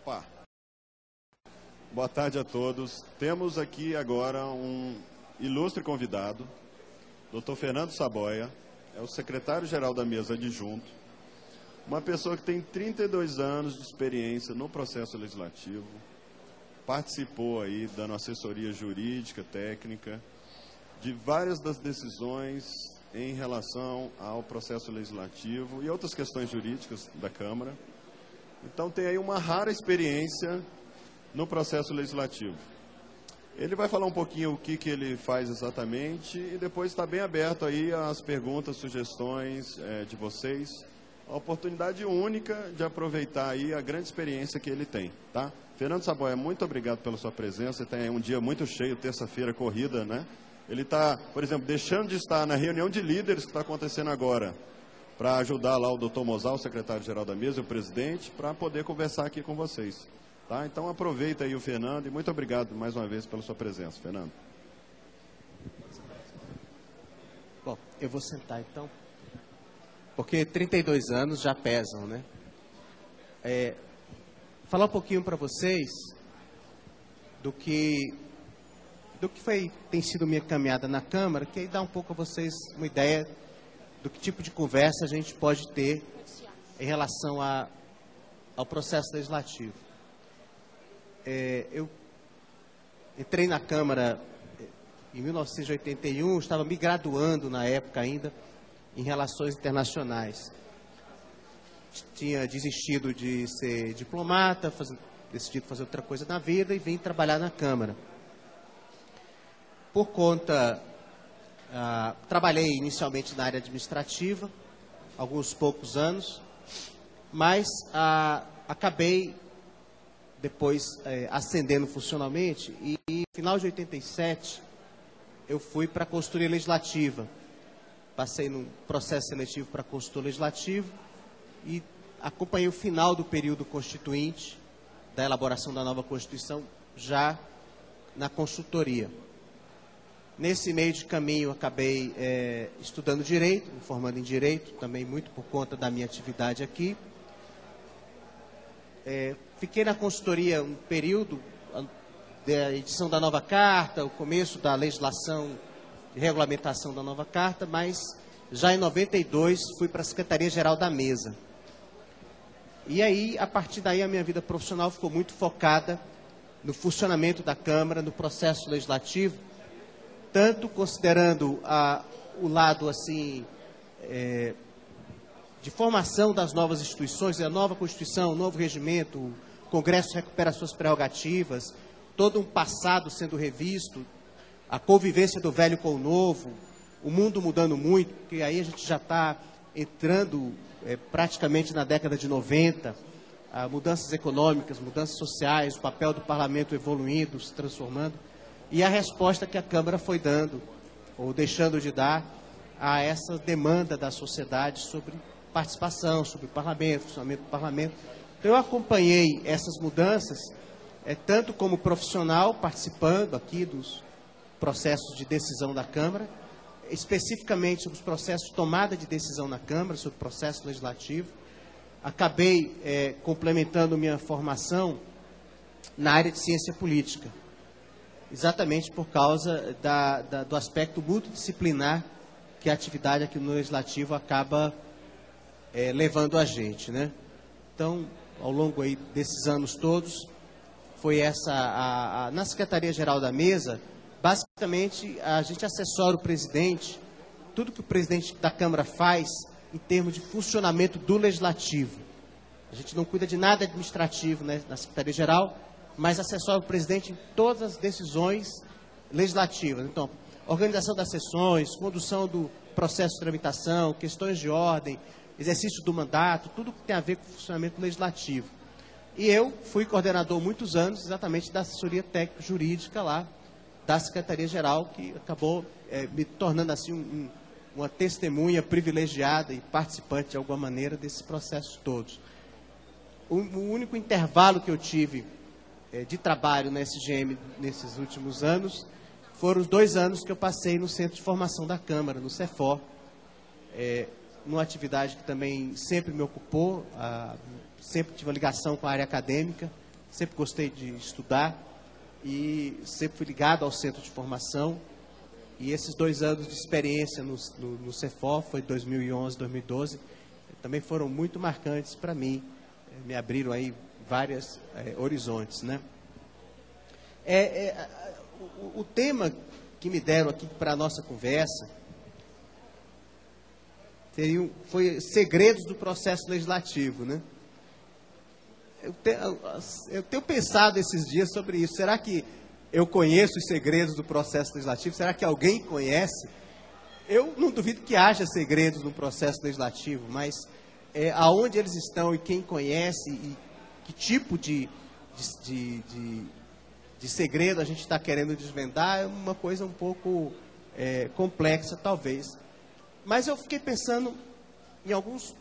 Opa! Boa tarde a todos. Temos aqui agora um ilustre convidado, Dr. Fernando Saboia, é o secretário-geral da mesa adjunto, uma pessoa que tem 32 anos de experiência no processo legislativo, participou aí dando assessoria jurídica, técnica, de várias das decisões em relação ao processo legislativo e outras questões jurídicas da Câmara. Então tem aí uma rara experiência no processo legislativo. Ele vai falar um pouquinho o que ele faz exatamente e depois está bem aberto aí às perguntas, sugestões de vocês. Uma oportunidade única de aproveitar aí a grande experiência que ele tem, tá? Fernando Saboia, muito obrigado pela sua presença. Tem aí um dia muito cheio, terça-feira corrida, né? Ele está, por exemplo, deixando de estar na reunião de líderes que está acontecendo agora, para ajudar lá o Dr. Mozal, o secretário-geral da mesa, e o presidente, para poder conversar aqui com vocês. Tá? Então aproveita aí o Fernando e muito obrigado mais uma vez pela sua presença, Fernando. Bom, eu vou sentar então, porque 32 anos já pesam, né? Falar um pouquinho para vocês do que tem sido minha caminhada na Câmara, que aí dá um pouco a vocês uma ideia do que tipo de conversa a gente pode ter em relação ao processo legislativo. Eu entrei na Câmara em 1981, estava me graduando na época ainda em Relações Internacionais. Tinha desistido de ser diplomata, decidido fazer outra coisa na vida e vim trabalhar na Câmara. Por conta, trabalhei inicialmente na área administrativa, alguns poucos anos, mas acabei depois ascendendo funcionalmente e no final de 87 eu fui para a consultoria legislativa. Passei num processo seletivo para consultor legislativo e acompanhei o final do período constituinte, da elaboração da nova Constituição, já na consultoria. Nesse meio de caminho, acabei estudando Direito, me formando em Direito, também muito por conta da minha atividade aqui. Fiquei na consultoria um período da edição da nova Carta, o começo da legislação de regulamentação da nova Carta, mas já em 92 fui para a Secretaria-Geral da Mesa. E aí, a partir daí, a minha vida profissional ficou muito focada no funcionamento da Câmara, no processo legislativo, tanto considerando o lado assim de formação das novas instituições, a nova Constituição, o novo regimento, o Congresso recupera suas prerrogativas, todo um passado sendo revisto, a convivência do velho com o novo, o mundo mudando muito, porque aí a gente já está entrando praticamente na década de 90, mudanças econômicas, mudanças sociais, o papel do parlamento evoluindo, se transformando, e a resposta que a Câmara foi dando, ou deixando de dar, a essa demanda da sociedade sobre participação, sobre o parlamento, funcionamento do parlamento. Então, eu acompanhei essas mudanças, tanto como profissional, participando aqui dos processos de decisão da Câmara, especificamente sobre os processos de tomada de decisão na Câmara, sobre o processo legislativo. Acabei complementando minha formação na área de ciência política, exatamente por causa do aspecto multidisciplinar que a atividade aqui no Legislativo acaba levando a gente, né? Então, ao longo aí desses anos todos, foi na Secretaria-Geral da Mesa, basicamente, a gente assessora o presidente, tudo que o presidente da Câmara faz em termos de funcionamento do Legislativo. A gente não cuida de nada administrativo, né, na Secretaria-Geral, mas assessora o presidente em todas as decisões legislativas. Então, organização das sessões, condução do processo de tramitação, questões de ordem, exercício do mandato, tudo que tem a ver com o funcionamento legislativo. E eu fui coordenador muitos anos, exatamente da assessoria técnico-jurídica lá, da Secretaria-Geral, que acabou me tornando assim uma testemunha privilegiada e participante de alguma maneira desses processos todos. O único intervalo que eu tive de trabalho na SGM nesses últimos anos foram os 2 anos que eu passei no Centro de Formação da Câmara, no CEFOR, numa atividade que também sempre me ocupou, sempre tive uma ligação com a área acadêmica, sempre gostei de estudar e sempre fui ligado ao centro de formação. E esses 2 anos de experiência no Cefor, foi 2011, 2012, também foram muito marcantes para mim. Me abriram aí vários horizontes, né? O tema que me deram aqui para a nossa conversa foi segredos do processo legislativo, né? Eu tenho pensado esses dias sobre isso. Será que eu conheço os segredos do processo legislativo? Será que alguém conhece? Eu não duvido que haja segredos no processo legislativo, mas aonde eles estão e quem conhece e que tipo de segredo a gente está querendo desvendar é uma coisa um pouco complexa, talvez. Mas eu fiquei pensando em alguns...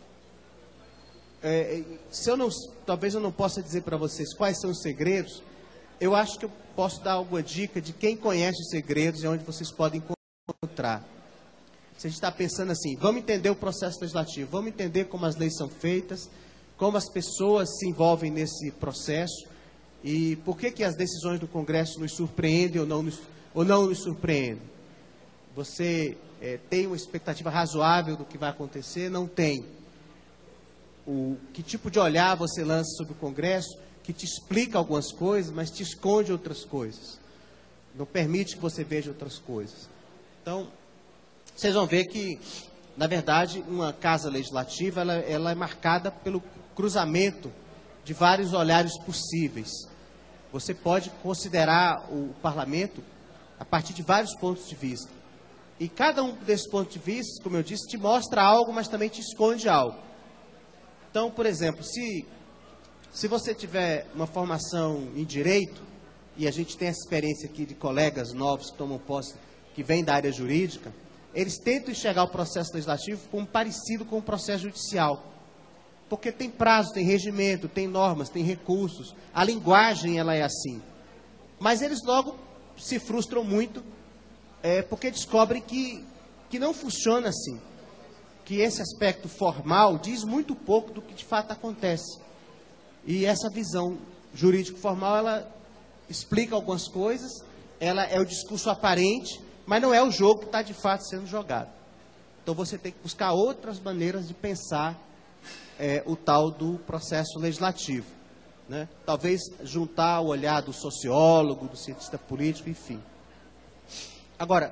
talvez eu não possa dizer para vocês quais são os segredos. Eu acho que eu posso dar alguma dica de quem conhece os segredos e onde vocês podem encontrar. Se a gente está pensando assim, vamos entender o processo legislativo, vamos entender como as leis são feitas, como as pessoas se envolvem nesse processo e por que as decisões do Congresso nos surpreendem ou não nos surpreendem. Você tem uma expectativa razoável do que vai acontecer? Não tem. Que tipo de olhar você lança sobre o Congresso, que te explica algumas coisas, mas te esconde outras coisas. Não permite que você veja outras coisas. Então, vocês vão ver que, na verdade, uma casa legislativa ela é marcada pelo cruzamento de vários olhares possíveis. Você pode considerar o parlamento a partir de vários pontos de vista. E cada um desses pontos de vista, como eu disse, te mostra algo, mas também te esconde algo. Então, por exemplo, se você tiver uma formação em direito, e a gente tem essa experiência aqui de colegas novos que tomam posse, que vêm da área jurídica, eles tentam enxergar o processo legislativo como parecido com o processo judicial. Porque tem prazo, tem regimento, tem normas, tem recursos, a linguagem ela é assim. Mas eles logo se frustram muito, porque descobrem que não funciona assim. Que esse aspecto formal diz muito pouco do que de fato acontece. E essa visão jurídico-formal, ela explica algumas coisas, ela é o discurso aparente, mas não é o jogo que está de fato sendo jogado. Então você tem que buscar outras maneiras de pensar o tal do processo legislativo, né? Talvez juntar o olhar do sociólogo, do cientista político, enfim. Agora,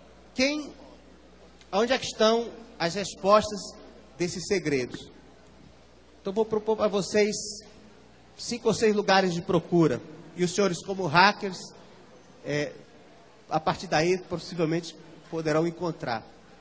onde é que estão as respostas desses segredos? Então vou propor para vocês 5 ou 6 lugares de procura. E os senhores, como hackers, a partir daí, possivelmente, poderão encontrar.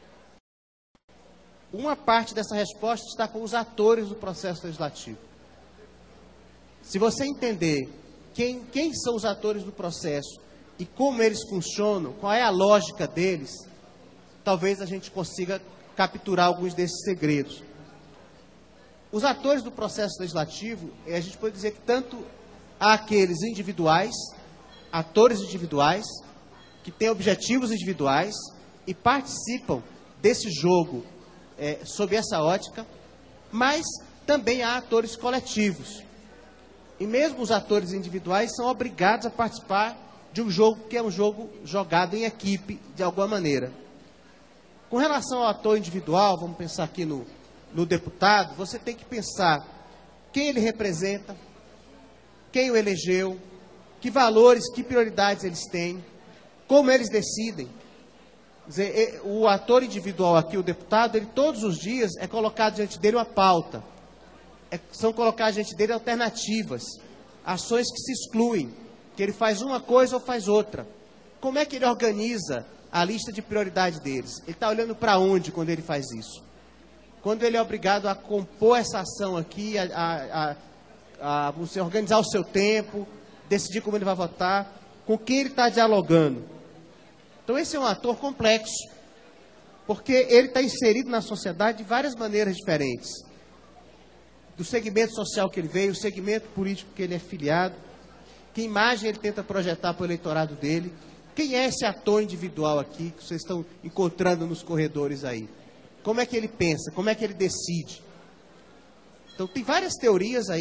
Uma parte dessa resposta está com os atores do processo legislativo. Se você entender quem são os atores do processo e como eles funcionam, qual é a lógica deles, talvez a gente consiga capturar alguns desses segredos. Os atores do processo legislativo, a gente pode dizer que tanto há aqueles individuais, atores individuais, que têm objetivos individuais e participam desse jogo sob essa ótica, mas também há atores coletivos. E mesmo os atores individuais são obrigados a participar de um jogo que é um jogo jogado em equipe, de alguma maneira. Com relação ao ator individual, vamos pensar aqui no deputado, você tem que pensar quem ele representa, quem o elegeu, que valores, que prioridades eles têm, como eles decidem. Quer dizer, o ator individual aqui, o deputado, ele todos os dias é colocado diante dele uma pauta. São colocadas diante dele alternativas, ações que se excluem, que ele faz uma coisa ou faz outra. Como é que ele organiza a lista de prioridade deles? Ele está olhando para onde quando ele faz isso? Quando ele é obrigado a compor essa ação aqui, você organizar o seu tempo, decidir como ele vai votar, com quem ele está dialogando. Então esse é um ator complexo, porque ele está inserido na sociedade de várias maneiras diferentes. Do segmento social que ele veio, o segmento político que ele é filiado, que imagem ele tenta projetar para o eleitorado dele. Quem é esse ator individual aqui que vocês estão encontrando nos corredores aí? Como é que ele pensa? Como é que ele decide? Então tem várias teorias aí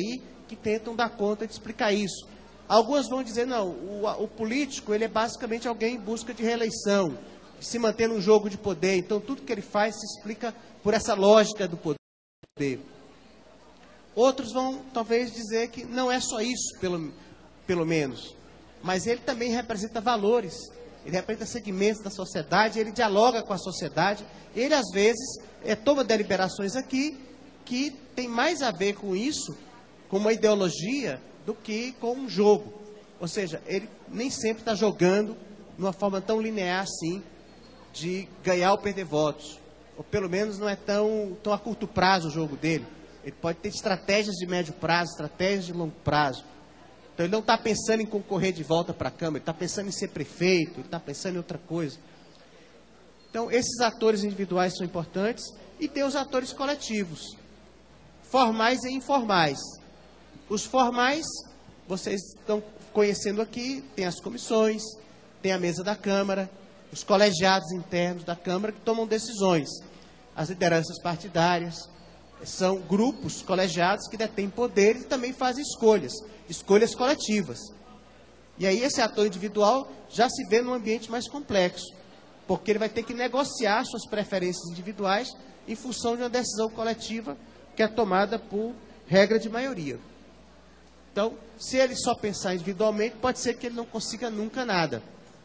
que tentam dar conta de explicar isso. Algumas vão dizer, não, o político ele é basicamente alguém em busca de reeleição, de se manter num jogo de poder, então tudo que ele faz se explica por essa lógica do poder. Outros vão talvez dizer que não é só isso, pelo menos, mas ele também representa valores, ele representa segmentos da sociedade, ele dialoga com a sociedade, ele às vezes toma deliberações aqui que tem mais a ver com isso, com uma ideologia, do que com um jogo. Ou seja, ele nem sempre está jogando de uma forma tão linear assim, de ganhar ou perder votos. Ou pelo menos não é tão a curto prazo o jogo dele. Ele pode ter estratégias de médio prazo, estratégias de longo prazo. Então ele não está pensando em concorrer de volta para a Câmara, ele está pensando em ser prefeito, ele está pensando em outra coisa. Então esses atores individuais são importantes e tem os atores coletivos, formais e informais. Os formais, vocês estão conhecendo aqui, tem as comissões, tem a mesa da Câmara, os colegiados internos da Câmara que tomam decisões. As lideranças partidárias, são grupos colegiados que detêm poder e também fazem escolhas coletivas. E aí esse ator individual já se vê num ambiente mais complexo, porque ele vai ter que negociar suas preferências individuais em função de uma decisão coletiva que é tomada por regra de maioria. Então, se ele só pensar individualmente, pode ser que ele não consiga nunca nada.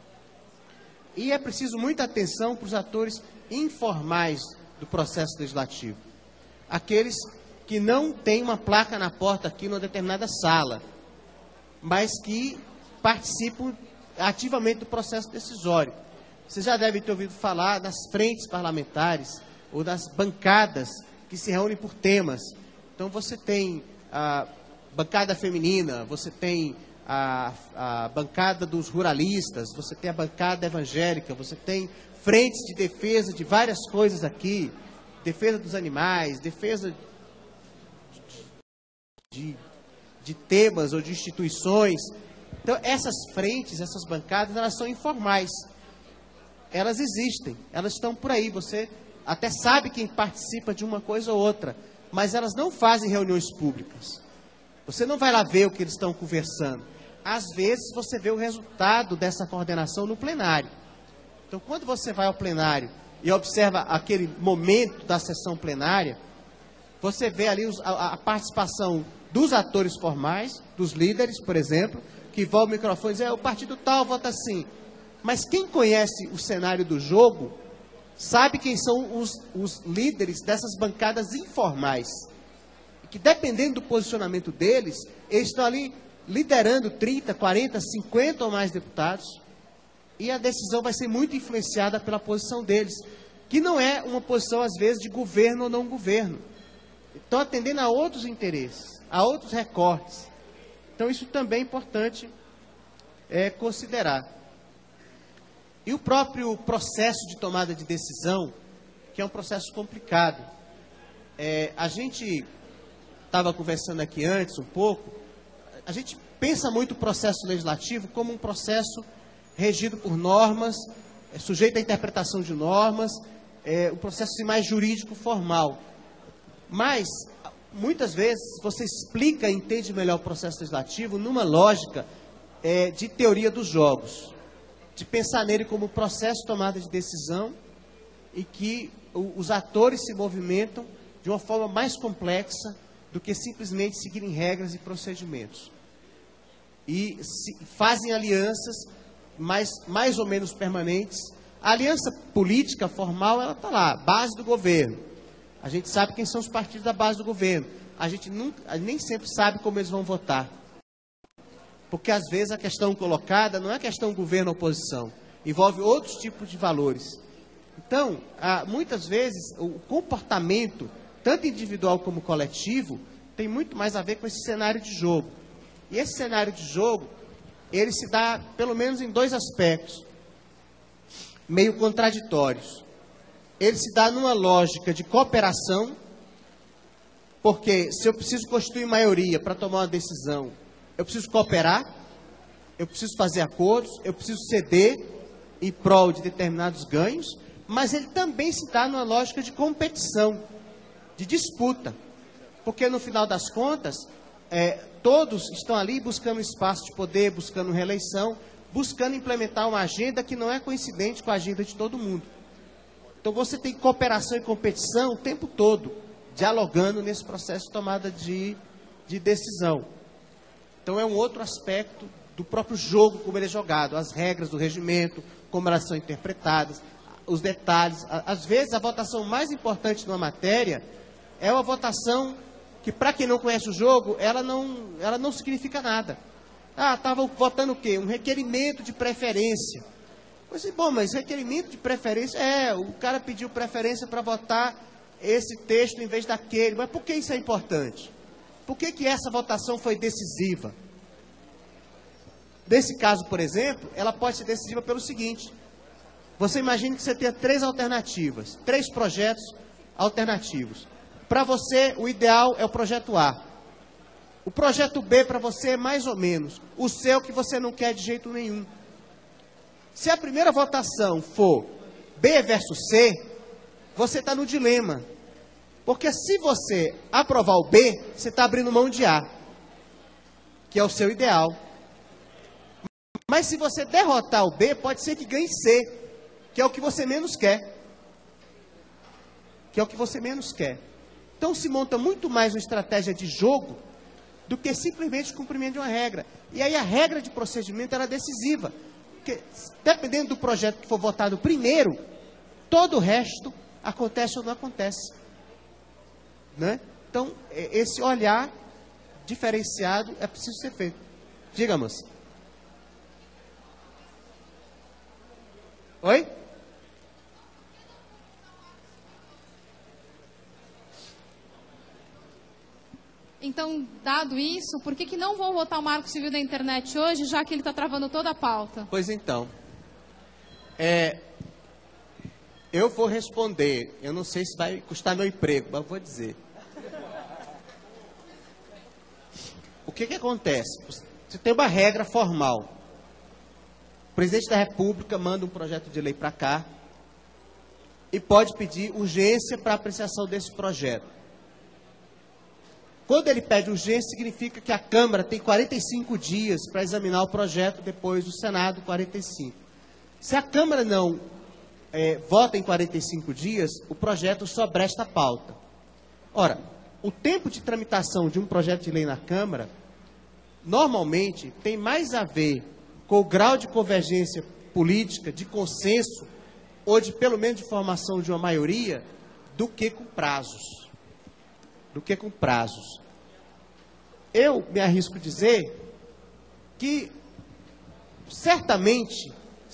E é preciso muita atenção para os atores informais do processo legislativo. Aqueles que não têm uma placa na porta aqui numa determinada sala, mas que participam ativamente do processo decisório. Vocês já devem ter ouvido falar das frentes parlamentares ou das bancadas que se reúnem por temas. Então, você tem a bancada feminina, você tem a bancada dos ruralistas, você tem a bancada evangélica, você tem frentes de defesa de várias coisas aqui, defesa dos animais, defesa de temas ou de instituições. Então, essas frentes, essas bancadas, elas são informais. Elas existem, elas estão por aí. Você até sabe quem participa de uma coisa ou outra, mas elas não fazem reuniões públicas. Você não vai lá ver o que eles estão conversando. Às vezes, você vê o resultado dessa coordenação no plenário. Então, quando você vai ao plenário e observa aquele momento da sessão plenária, você vê ali a participação dos atores formais, dos líderes, por exemplo, que vão ao microfone e dizem, o partido tal vota assim. Mas quem conhece o cenário do jogo, sabe quem são os líderes dessas bancadas informais. Que dependendo do posicionamento deles, eles estão ali liderando 30, 40, 50 ou mais deputados, e a decisão vai ser muito influenciada pela posição deles, que não é uma posição, às vezes, de governo ou não governo. Estão atendendo a outros interesses, a outros recortes. Então, isso também é importante considerar. E o próprio processo de tomada de decisão, que é um processo complicado. A gente estava conversando aqui antes um pouco, a gente pensa muito o processo legislativo como um processo regido por normas, sujeito à interpretação de normas, um processo mais jurídico formal. Mas, muitas vezes, você explica e entende melhor o processo legislativo numa lógica de teoria dos jogos, de pensar nele como processo de tomada de decisão e que os atores se movimentam de uma forma mais complexa do que simplesmente seguirem regras e procedimentos. E fazem alianças mais ou menos permanentes. A aliança política formal, ela está lá, base do governo. A gente sabe quem são os partidos da base do governo. A gente nem sempre sabe como eles vão votar. Porque, às vezes, a questão colocada não é questão governo-oposição. Envolve outros tipos de valores. Então, muitas vezes, o comportamento, tanto individual como coletivo, tem muito mais a ver com esse cenário de jogo. E esse cenário de jogo, ele se dá, pelo menos, em dois aspectos, meio contraditórios. Ele se dá numa lógica de cooperação, porque se eu preciso constituir maioria para tomar uma decisão, eu preciso cooperar, eu preciso fazer acordos, eu preciso ceder em prol de determinados ganhos, mas ele também se dá numa lógica de competição, de disputa. Porque, no final das contas, todos estão ali buscando espaço de poder, buscando reeleição, buscando implementar uma agenda que não é coincidente com a agenda de todo mundo. Então você tem cooperação e competição o tempo todo, dialogando nesse processo de tomada de decisão. Então é um outro aspecto do próprio jogo, como ele é jogado, as regras do regimento, como elas são interpretadas, os detalhes. Às vezes a votação mais importante numa matéria é uma votação que, para quem não conhece o jogo, ela não significa nada. Estava votando o quê? Um requerimento de preferência. Bom, mas requerimento de preferência, o cara pediu preferência para votar esse texto em vez daquele. Mas por que isso é importante? Por que essa votação foi decisiva? Nesse caso, por exemplo, ela pode ser decisiva pelo seguinte. Você imagina que você tenha 3 alternativas, 3 projetos alternativos. Para você, o ideal é o projeto A. O projeto B para você é mais ou menos. O seu que você não quer de jeito nenhum. Se a primeira votação for B versus C, você está no dilema. Porque se você aprovar o B, você está abrindo mão de A, que é o seu ideal. Mas se você derrotar o B, pode ser que ganhe C, que é o que você menos quer. Que é o que você menos quer. Então se monta muito mais uma estratégia de jogo do que simplesmente o cumprimento de uma regra. E aí a regra de procedimento era decisiva. Porque dependendo do projeto que for votado primeiro, todo o resto acontece ou não acontece. Né? Então, esse olhar diferenciado é preciso ser feito. Diga, moça. Oi? Então, dado isso, por que não vão votar o Marco Civil da Internet hoje, já que ele está travando toda a pauta? Pois então, eu vou responder, eu não sei se vai custar meu emprego, mas vou dizer. O que acontece? Você tem uma regra formal. O presidente da República manda um projeto de lei para cá e pode pedir urgência para apreciação desse projeto. Quando ele pede urgência, significa que a Câmara tem 45 dias para examinar o projeto, depois o Senado 45. Se a Câmara não vota em 45 dias, o projeto só presta pauta. Ora, o tempo de tramitação de um projeto de lei na Câmara, normalmente, tem mais a ver com o grau de convergência política, de consenso, ou de, pelo menos, de formação de uma maioria, do que com prazos. Eu me arrisco a dizer que, certamente,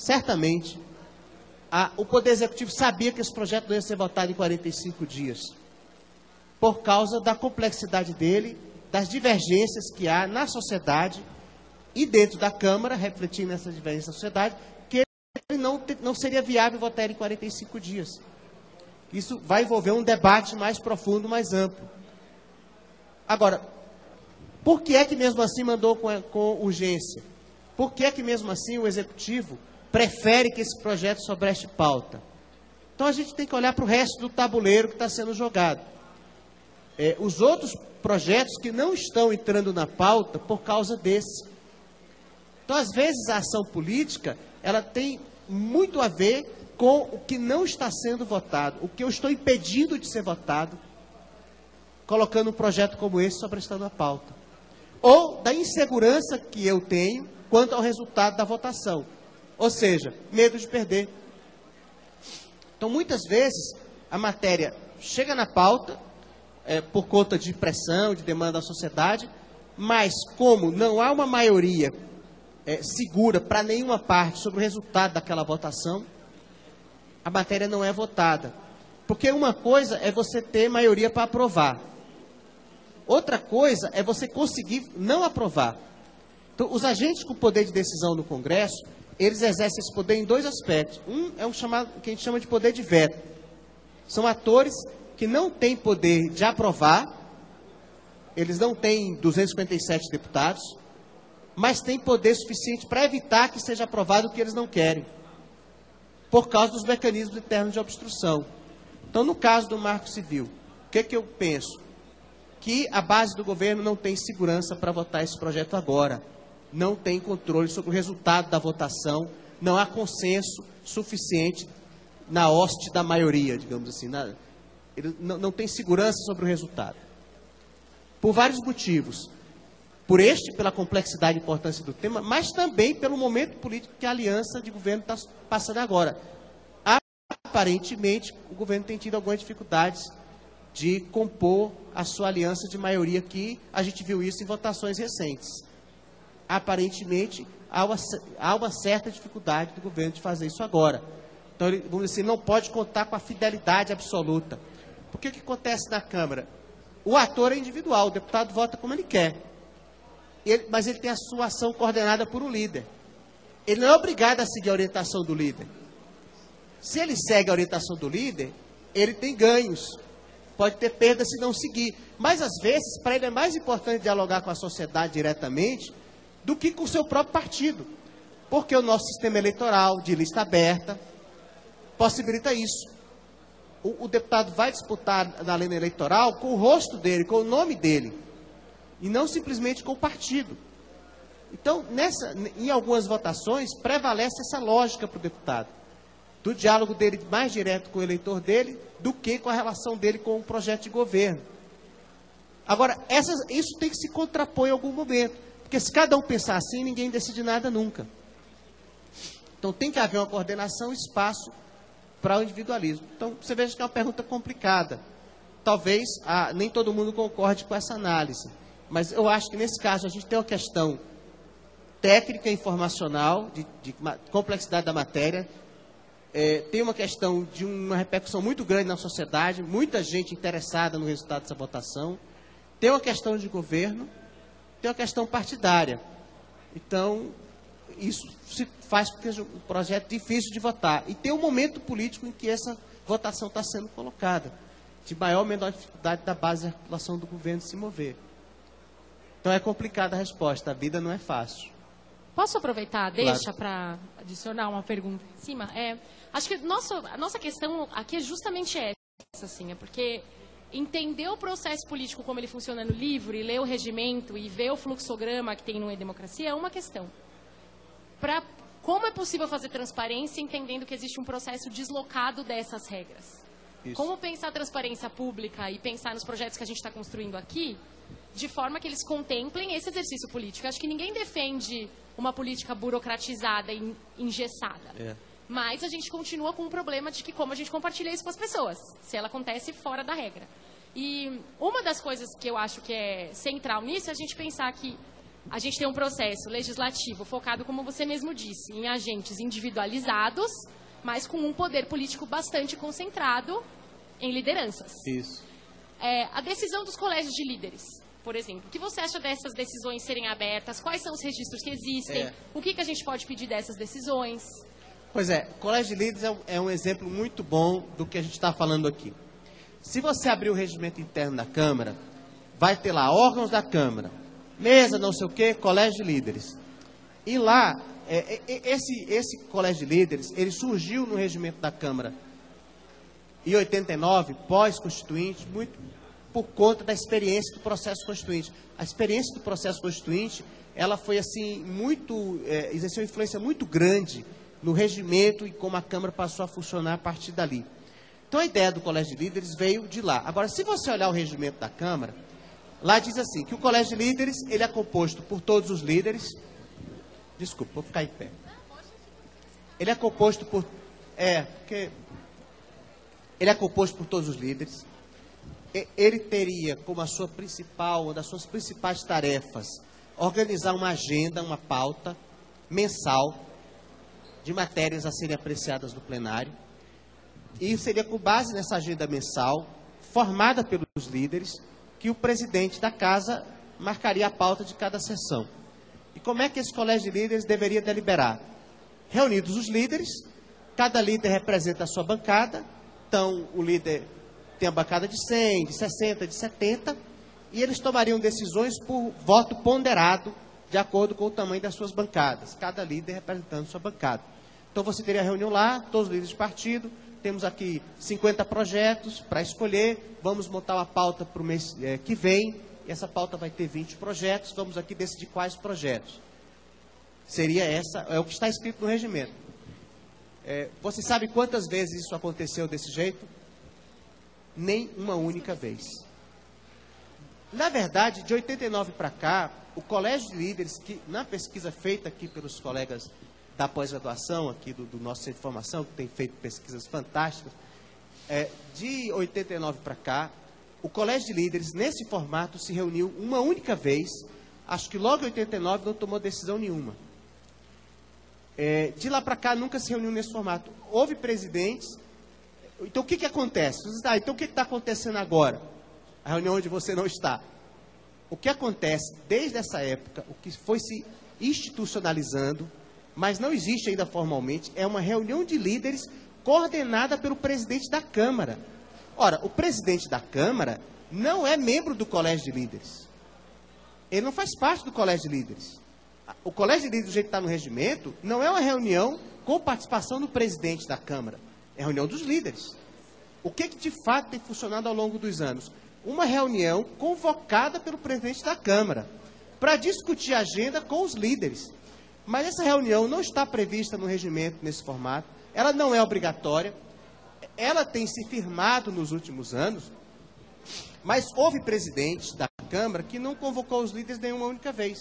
o Poder Executivo sabia que esse projeto não ia ser votado em 45 dias, por causa da complexidade dele, das divergências que há na sociedade e dentro da Câmara, refletindo essas divergências na sociedade, que ele não seria viável votar em 45 dias. Isso vai envolver um debate mais profundo, mais amplo. Agora, por que é que mesmo assim mandou com urgência? Por que é que mesmo assim o Executivo prefere que esse projeto sobreste pauta? Então a gente tem que olhar para o resto do tabuleiro que está sendo jogado. Os outros projetos que não estão entrando na pauta por causa desse. Então, às vezes, a ação política, ela tem muito a ver com o que não está sendo votado, o que eu estou impedindo de ser votado, colocando um projeto como esse sobrestando a pauta. Ou da insegurança que eu tenho quanto ao resultado da votação. Ou seja, medo de perder. Então, muitas vezes, a matéria chega na pauta, por conta de pressão, de demanda da sociedade, mas como não há uma maioria segura para nenhuma parte sobre o resultado daquela votação, a matéria não é votada. Porque uma coisa é você ter maioria para aprovar. Outra coisa é você conseguir não aprovar. Então, os agentes com poder de decisão no Congresso, eles exercem esse poder em 2 aspectos. Um é o que a gente chama de poder de veto. São atores que não têm poder de aprovar, eles não têm 257 deputados, mas têm poder suficiente para evitar que seja aprovado o que eles não querem, por causa dos mecanismos internos de obstrução. Então, no caso do Marco Civil, o que eu penso? que a base do governo não tem segurança para votar esse projeto agora. Não tem controle sobre o resultado da votação, não há consenso suficiente na hoste da maioria, digamos assim. Ele não tem segurança sobre o resultado. Por vários motivos. Pela complexidade e importância do tema, mas também pelo momento político que a aliança de governo está passando agora. Aparentemente, o governo tem tido algumas dificuldades de compor a sua aliança de maioria aqui. A gente viu isso em votações recentes. Aparentemente, há uma certa dificuldade do governo de fazer isso agora. Então, ele, vamos dizer assim, não pode contar com a fidelidade absoluta. Porque o que acontece na Câmara? O ator é individual, o deputado vota como ele quer. Mas ele tem a sua ação coordenada por um líder. Ele não é obrigado a seguir a orientação do líder. Se ele segue a orientação do líder, ele tem ganhos. Pode ter perda se não seguir. Mas, às vezes, para ele é mais importante dialogar com a sociedade diretamente do que com o seu próprio partido. Porque o nosso sistema eleitoral de lista aberta possibilita isso. O deputado vai disputar na lei eleitoral com o rosto dele, com o nome dele. E não simplesmente com o partido. Então, em algumas votações, prevalece essa lógica para o deputado. Do diálogo dele mais direto com o eleitor dele, do que com a relação dele com o projeto de governo. Agora, isso tem que se contrapor em algum momento. Porque se cada um pensar assim, ninguém decide nada nunca. Então, tem que haver uma coordenação e espaço para o individualismo. Então, você veja que é uma pergunta complicada. Talvez nem todo mundo concorde com essa análise. Mas eu acho que, nesse caso, a gente tem uma questão técnica, informacional, de complexidade da matéria, tem uma questão de uma repercussão muito grande na sociedade, muita gente interessada no resultado dessa votação, tem uma questão de governo, tem uma questão partidária. Então, isso se faz com que seja um projeto difícil de votar. E tem um momento político em que essa votação está sendo colocada, de maior ou menor dificuldade da base de articulação do governo se mover. Então é complicada a resposta, a vida não é fácil. Posso aproveitar, deixa Claro. para adicionar uma pergunta em cima? Acho que a nossa questão aqui é justamente essa, assim, é porque entender o processo político como ele funciona no livro, e ler o regimento, e ver o fluxograma que tem no E-Democracia é uma questão. Como é possível fazer transparência entendendo que existe um processo deslocado dessas regras? Isso. Como pensar a transparência pública e pensar nos projetos que a gente está construindo aqui, de forma que eles contemplem esse exercício político? Eu acho que ninguém defende uma política burocratizada e engessada. Mas a gente continua com um problema de que como a gente compartilha isso com as pessoas, se ela acontece fora da regra. E uma das coisas que eu acho que é central nisso é a gente pensar que a gente tem um processo legislativo focado, como você mesmo disse, em agentes individualizados, mas com um poder político bastante concentrado em lideranças. Isso. A decisão dos colégios de líderes, por exemplo. O que você acha dessas decisões serem abertas? Quais são os registros que existem? O que a gente pode pedir dessas decisões? Pois é, o Colégio de Líderes é um exemplo muito bom do que a gente está falando aqui. Se você abrir o regimento interno da Câmara, vai ter lá órgãos da Câmara, mesa, não sei o quê, Colégio de Líderes. E lá, esse Colégio de Líderes, ele surgiu no regimento da Câmara em 89, pós-constituinte, muito por conta da experiência do processo constituinte. A experiência do processo constituinte, ela foi assim, exerceu uma influência muito grande no regimento e como a Câmara passou a funcionar a partir dali. Então a ideia do Colégio de Líderes veio de lá. Agora, se você olhar o regimento da Câmara, lá diz assim, que o Colégio de Líderes, ele é composto por todos os líderes. Desculpa, vou ficar em pé. Ele é composto por... Ele é composto por todos os líderes. Ele teria como uma das suas principais tarefas, organizar uma agenda, uma pauta mensal de matérias a serem apreciadas no plenário. E seria com base nessa agenda mensal, formada pelos líderes, que o presidente da casa marcaria a pauta de cada sessão. E como é que esse colégio de líderes deveria deliberar? Reunidos os líderes, cada líder representa a sua bancada, então o líder tem a bancada de 100, de 60, de 70, e eles tomariam decisões por voto ponderado, de acordo com o tamanho das suas bancadas, cada líder representando sua bancada. Então você teria a reunião lá, todos os líderes de partido, temos aqui 50 projetos para escolher, vamos montar uma pauta para o mês que vem, e essa pauta vai ter 20 projetos, vamos aqui decidir quais projetos. É o que está escrito no regimento. Você sabe quantas vezes isso aconteceu desse jeito? Nem uma única vez. Na verdade, de 89 para cá, o Colégio de Líderes, que na pesquisa feita aqui pelos colegas da pós-graduação, aqui do nosso centro de formação, que tem feito pesquisas fantásticas, de 89 para cá, o Colégio de Líderes, nesse formato, se reuniu uma única vez, acho que logo em 89 não tomou decisão nenhuma. De lá para cá, nunca se reuniu nesse formato. Houve presidentes. Então, o que acontece? Então, o que está acontecendo agora? A reunião onde você não está. O que acontece, desde essa época, o que foi se institucionalizando, mas não existe ainda formalmente, é uma reunião de líderes coordenada pelo presidente da Câmara. Ora, o presidente da Câmara não é membro do Colégio de Líderes. Ele não faz parte do Colégio de Líderes. O Colégio de Líderes, do jeito que está no regimento, não é uma reunião com participação do presidente da Câmara. É a reunião dos líderes. O que de fato tem funcionado ao longo dos anos? Uma reunião convocada pelo presidente da Câmara para discutir a agenda com os líderes. Mas essa reunião não está prevista no regimento nesse formato. Ela não é obrigatória. Ela tem se firmado nos últimos anos. Mas houve presidentes da Câmara que não convocou os líderes nenhuma única vez.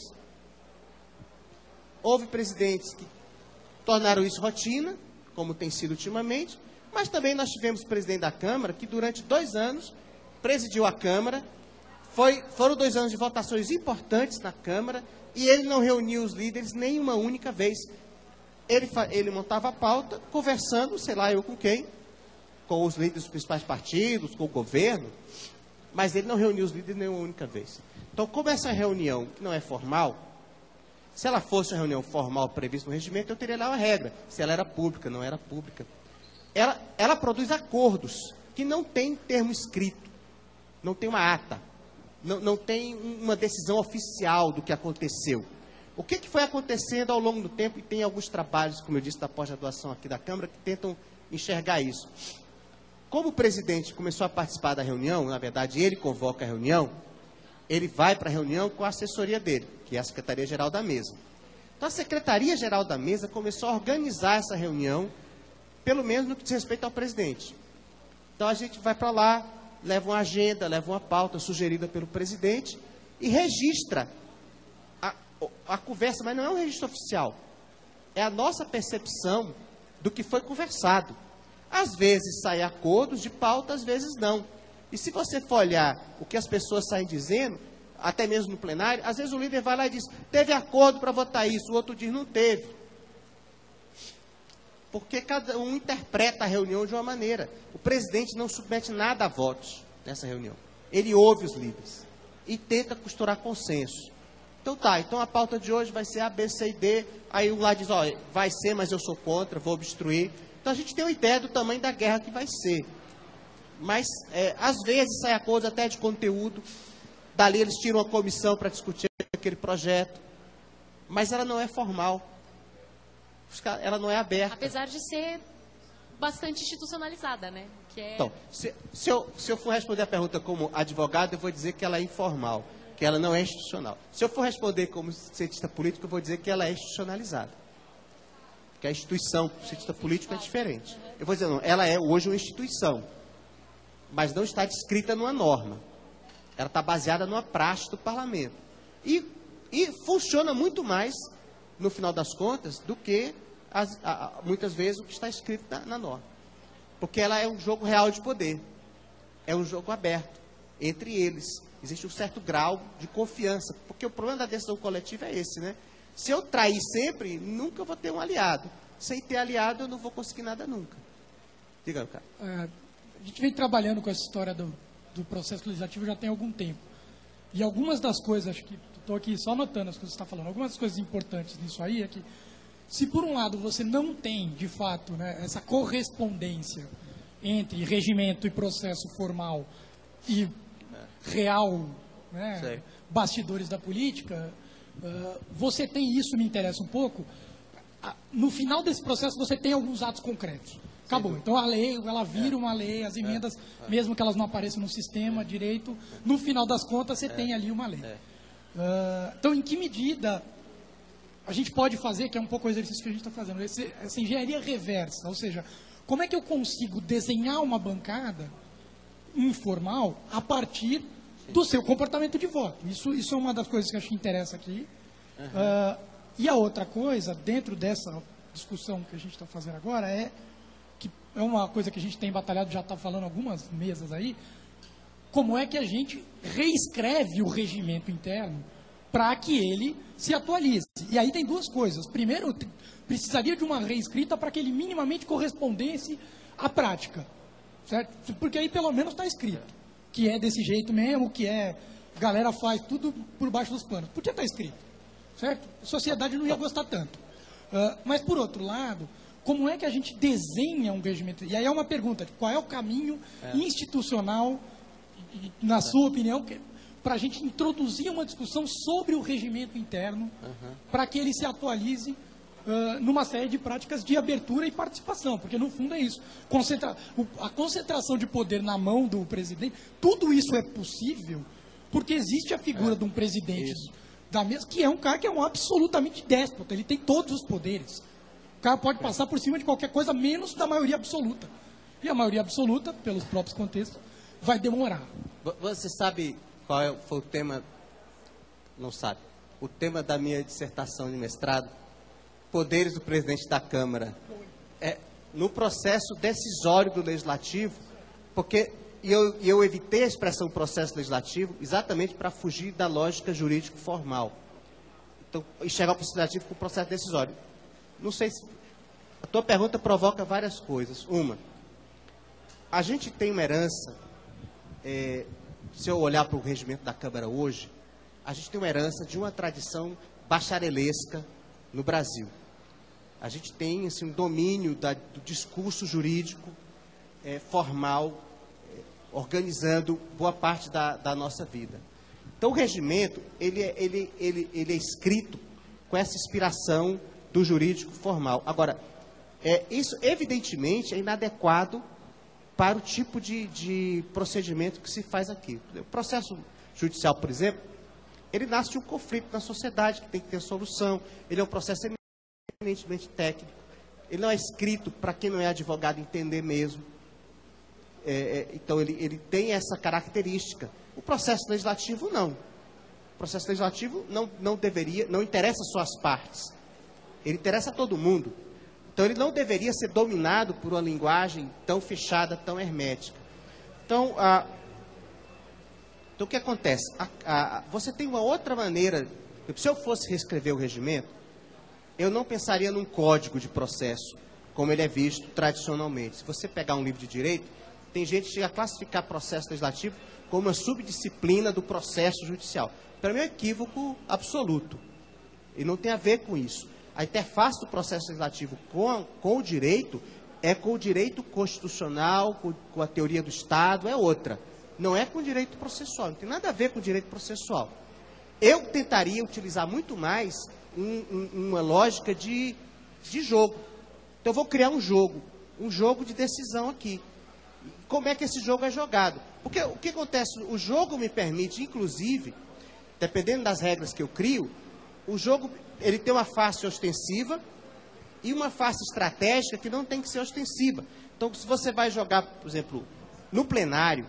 Houve presidentes que tornaram isso rotina, como tem sido ultimamente, mas também nós tivemos presidente da Câmara que durante 2 anos presidiu a Câmara, foram 2 anos de votações importantes na Câmara, e ele não reuniu os líderes nenhuma única vez. Ele montava a pauta, conversando, sei lá eu com quem, com os líderes dos principais partidos, com o governo, mas ele não reuniu os líderes nenhuma única vez. Então, como essa reunião que não é formal, se ela fosse uma reunião formal prevista no regimento, eu teria lá uma regra, se ela era pública, não era pública. Ela produz acordos que não tem termo escrito, não tem uma ata, não tem uma decisão oficial do que aconteceu. O que foi acontecendo ao longo do tempo, e tem alguns trabalhos, como eu disse, da pós-graduação aqui da Câmara, que tentam enxergar isso. Como o presidente começou a participar da reunião, na verdade ele convoca a reunião, ele vai para a reunião com a assessoria dele, que é a Secretaria-Geral da Mesa. Então, a Secretaria-Geral da Mesa começou a organizar essa reunião, pelo menos no que diz respeito ao presidente. Então, a gente vai para lá, leva uma agenda, leva uma pauta sugerida pelo presidente e registra a conversa, mas não é um registro oficial. É a nossa percepção do que foi conversado. Às vezes saem acordos de pauta, às vezes não. E se você for olhar o que as pessoas saem dizendo, até mesmo no plenário, às vezes o líder vai lá e diz, teve acordo para votar isso, o outro diz, não teve. Porque cada um interpreta a reunião de uma maneira. O presidente não submete nada a votos nessa reunião. Ele ouve os líderes e tenta costurar consenso. Então então a pauta de hoje vai ser A, B, C e D. Aí um lá diz, vai ser, mas eu sou contra, vou obstruir. Então a gente tem uma ideia do tamanho da guerra que vai ser. Mas, às vezes, sai acordo até de conteúdo. Dali eles tiram uma comissão para discutir aquele projeto. Mas ela não é formal. Ela não é aberta. Apesar de ser bastante institucionalizada, né? Então, se eu for responder a pergunta como advogado, eu vou dizer que ela é informal, que ela não é institucional. Se eu for responder como cientista político, eu vou dizer que ela é institucionalizada. Porque a instituição, o cientista político é diferente. Eu vou dizer, não, ela é hoje uma instituição, mas não está descrita numa norma. Ela está baseada numa praxe do parlamento. E funciona muito mais, no final das contas, do que, muitas vezes, o que está escrito na norma. Porque ela é um jogo real de poder. É um jogo aberto entre eles. Existe um certo grau de confiança. Porque o problema da decisão coletiva é esse, né? Se eu trair sempre, nunca vou ter um aliado. Sem ter aliado, eu não vou conseguir nada nunca. Diga, cara. A gente vem trabalhando com essa história do processo legislativo já tem algum tempo. E algumas das coisas, acho que estou aqui só anotando as coisas que você está falando, algumas das coisas importantes nisso aí é que, se por um lado você não tem, de fato, né, essa correspondência entre regimento e processo formal e real, né, bastidores da política, você tem isso, me interessa um pouco, no final desse processo você tem alguns atos concretos. Acabou. Então a lei, ela vira uma lei, as emendas, mesmo que elas não apareçam no sistema direito, no final das contas você tem ali uma lei. Então, em que medida a gente pode fazer, que é um pouco o exercício que a gente está fazendo, essa engenharia reversa, ou seja, como é que eu consigo desenhar uma bancada informal a partir do seu comportamento de voto? Isso é uma das coisas que acho que interessa aqui. E a outra coisa, dentro dessa discussão que a gente está fazendo agora, que é uma coisa que a gente tem batalhado, já está falando algumas mesas aí, como é que a gente reescreve o regimento interno para que ele se atualize. E aí tem duas coisas. Primeiro, precisaria de uma reescrita para que ele minimamente correspondesse à prática, certo? Porque aí pelo menos está escrito que é desse jeito mesmo, que a galera faz tudo por baixo dos panos. Podia estar escrito, certo? A sociedade não ia gostar tanto. Mas, por outro lado, como é que a gente desenha um regimento? E aí é uma pergunta, qual é o caminho institucional, na sua opinião, para a gente introduzir uma discussão sobre o regimento interno, para que ele se atualize numa série de práticas de abertura e participação, porque no fundo é isso. A concentração de poder na mão do presidente, tudo isso é possível porque existe a figura de um presidente da mesa, que é um cara que é um absolutamente déspota, ele tem todos os poderes. O cara pode passar por cima de qualquer coisa, menos da maioria absoluta. E a maioria absoluta, pelos próprios contextos, vai demorar. Você sabe qual foi o tema? Não sabe. O tema da minha dissertação de mestrado, poderes do presidente da Câmara, no processo decisório do Legislativo, porque eu evitei a expressão processo legislativo exatamente para fugir da lógica jurídico-formal. Então, enxergar o processo legislativo com o processo decisório. Não sei se... A tua pergunta provoca várias coisas. Uma, a gente tem uma herança, se eu olhar para o regimento da Câmara hoje, a gente tem uma herança de uma tradição bacharelesca no Brasil. A gente tem assim, um domínio do discurso jurídico formal, organizando boa parte da nossa vida. Então, o regimento, ele é escrito com essa inspiração do jurídico formal. Agora, isso, evidentemente, é inadequado para o tipo de procedimento que se faz aqui. O processo judicial, por exemplo, ele nasce de um conflito na sociedade que tem que ter solução. Ele é um processo eminentemente técnico. Ele não é escrito para quem não é advogado entender mesmo. Então, ele tem essa característica. O processo legislativo, não. O processo legislativo não interessa só as partes. Ele interessa a todo mundo. Então, ele não deveria ser dominado por uma linguagem tão fechada, tão hermética. Então, o que acontece? Você tem uma outra maneira. Se eu fosse reescrever o regimento, eu não pensaria num código de processo, como ele é visto tradicionalmente. Se você pegar um livro de direito, tem gente que chega a classificar processo legislativo como uma subdisciplina do processo judicial. Para mim é um equívoco absoluto. E não tem a ver com isso. A interface do processo legislativo com o direito é com o direito constitucional, com a teoria do Estado, é outra. Não é com o direito processual, não tem nada a ver com o direito processual. Eu tentaria utilizar muito mais uma lógica de jogo. Então, eu vou criar um jogo de decisão aqui. Como é que esse jogo é jogado? Porque o que acontece? O jogo me permite, inclusive, dependendo das regras que eu crio, o jogo ele tem uma face ostensiva e uma face estratégica que não tem que ser ostensiva. Então, se você vai jogar, por exemplo, no plenário,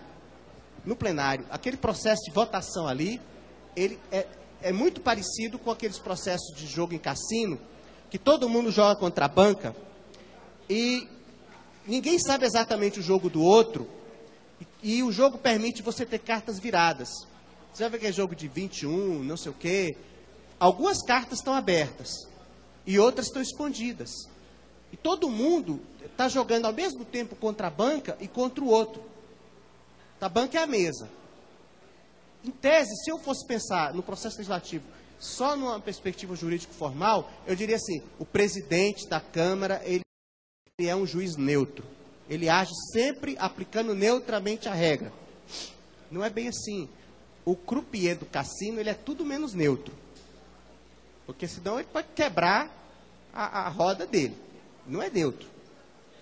aquele processo de votação ali, ele é muito parecido com aqueles processos de jogo em cassino, que todo mundo joga contra a banca e ninguém sabe exatamente o jogo do outro, e o jogo permite você ter cartas viradas. Você vai ver que é jogo de 21, não sei o quê. Algumas cartas estão abertas e outras estão escondidas. E todo mundo está jogando ao mesmo tempo contra a banca e contra o outro. A banca é a mesa. Em tese, se eu fosse pensar no processo legislativo só numa perspectiva jurídico-formal, eu diria assim, o presidente da Câmara, ele é um juiz neutro. Ele age sempre aplicando neutramente a regra. Não é bem assim. O croupier do cassino, ele é tudo menos neutro. Porque senão ele pode quebrar a roda dele. Não é neutro.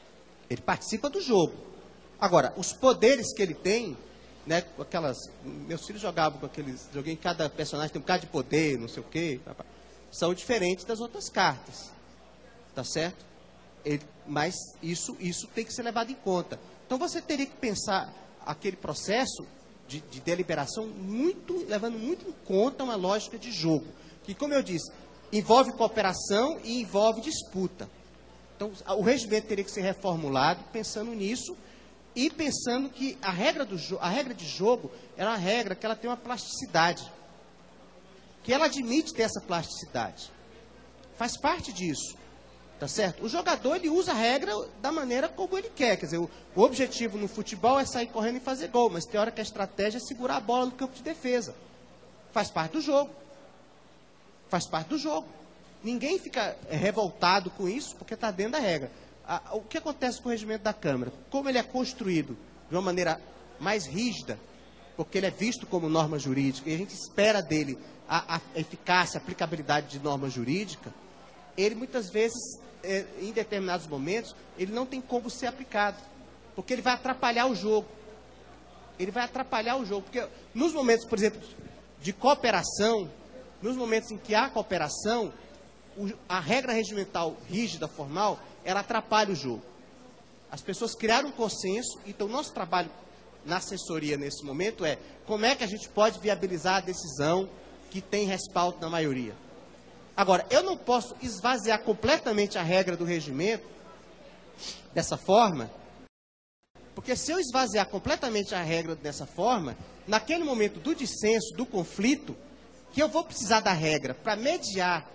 Ele participa do jogo. Agora, os poderes que ele tem, né, meus filhos jogavam com aqueles, joguei em cada personagem tem um bocado de poder, não sei o quê, são diferentes das outras cartas, tá certo? Mas isso tem que ser levado em conta. Então você teria que pensar aquele processo de deliberação levando muito em conta uma lógica de jogo, que, como eu disse, envolve cooperação e envolve disputa. Então, o regimento teria que ser reformulado pensando nisso e pensando que a regra de jogo é uma regra que ela tem uma plasticidade, que ela admite ter essa plasticidade. Faz parte disso, tá certo? O jogador, ele usa a regra da maneira como ele quer. Quer dizer, o objetivo no futebol é sair correndo e fazer gol, mas tem hora que a estratégia é segurar a bola no campo de defesa. Faz parte do jogo. Faz parte do jogo. Ninguém fica revoltado com isso, porque está dentro da regra. O que acontece com o regimento da Câmara? Como ele é construído de uma maneira mais rígida, porque ele é visto como norma jurídica, e a gente espera dele a eficácia, a aplicabilidade de norma jurídica, ele muitas vezes, em determinados momentos, ele não tem como ser aplicado, porque ele vai atrapalhar o jogo. Ele vai atrapalhar o jogo, porque nos momentos, por exemplo, de cooperação, nos momentos em que há cooperação, a regra regimental rígida, formal, ela atrapalha o jogo. As pessoas criaram um consenso, então nosso trabalho na assessoria nesse momento é como é que a gente pode viabilizar a decisão que tem respaldo na maioria. Agora, eu não posso esvaziar completamente a regra do regimento dessa forma, porque se eu esvaziar completamente a regra dessa forma, naquele momento do dissenso, do conflito, que eu vou precisar da regra para mediar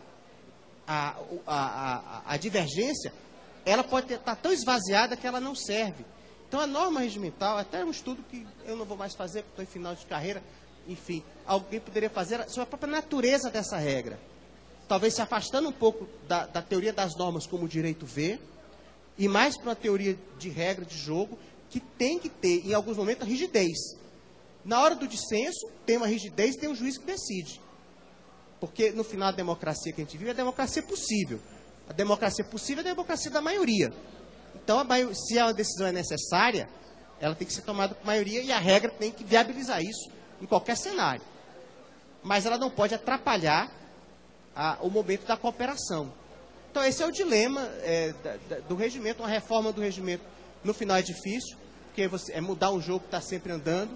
a divergência, ela pode estar tão esvaziada que ela não serve. Então, a norma regimental, até um estudo que eu não vou mais fazer, porque estou em final de carreira, enfim, alguém poderia fazer sobre a própria natureza dessa regra. Talvez se afastando um pouco da teoria das normas como o direito vê, e mais para uma teoria de regra de jogo, que tem que ter, em alguns momentos, a rigidez. Na hora do dissenso, tem uma rigidez e tem um juiz que decide. Porque, no final, a democracia que a gente vive é a democracia possível. A democracia possível é a democracia da maioria. Então, se a decisão é necessária, ela tem que ser tomada por maioria e a regra tem que viabilizar isso em qualquer cenário. Mas ela não pode atrapalhar o momento da cooperação. Então, esse é o dilema do regimento. Uma reforma do regimento, no final, é difícil, porque é mudar um jogo que está sempre andando.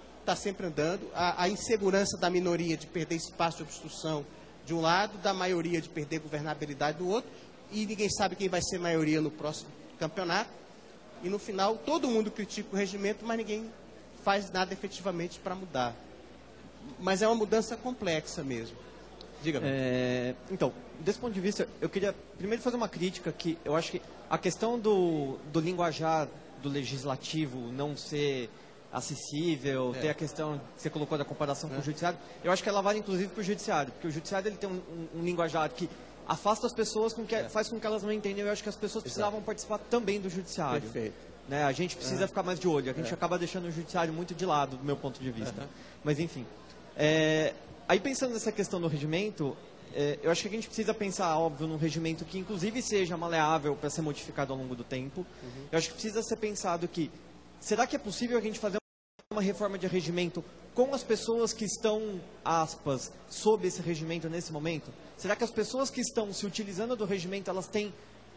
A insegurança da minoria de perder espaço de obstrução de um lado, da maioria de perder governabilidade do outro, e ninguém sabe quem vai ser maioria no próximo campeonato. E no final, todo mundo critica o regimento, mas ninguém faz nada efetivamente para mudar. Mas é uma mudança complexa mesmo. Diga-me. Então, desse ponto de vista, eu queria primeiro fazer uma crítica que eu acho que a questão do linguajar do legislativo não ser acessível, ter a questão que você colocou da comparação com o judiciário, eu acho que ela vale inclusive para o judiciário, porque o judiciário ele tem um linguajar que afasta as pessoas, faz com que elas não entendam. Eu acho que as pessoas precisavam participar também do judiciário. Perfeito. Né? A gente precisa ficar mais de olho, a gente acaba deixando o judiciário muito de lado, do meu ponto de vista. Mas enfim, aí pensando nessa questão do regimento, eu acho que a gente precisa pensar, óbvio, num regimento que inclusive seja maleável para ser modificado ao longo do tempo. Eu acho que precisa ser pensado que, será que é possível a gente fazer uma reforma de regimento com as pessoas que estão, aspas, sob esse regimento nesse momento? Será que as pessoas que estão se utilizando do regimento, elas têm...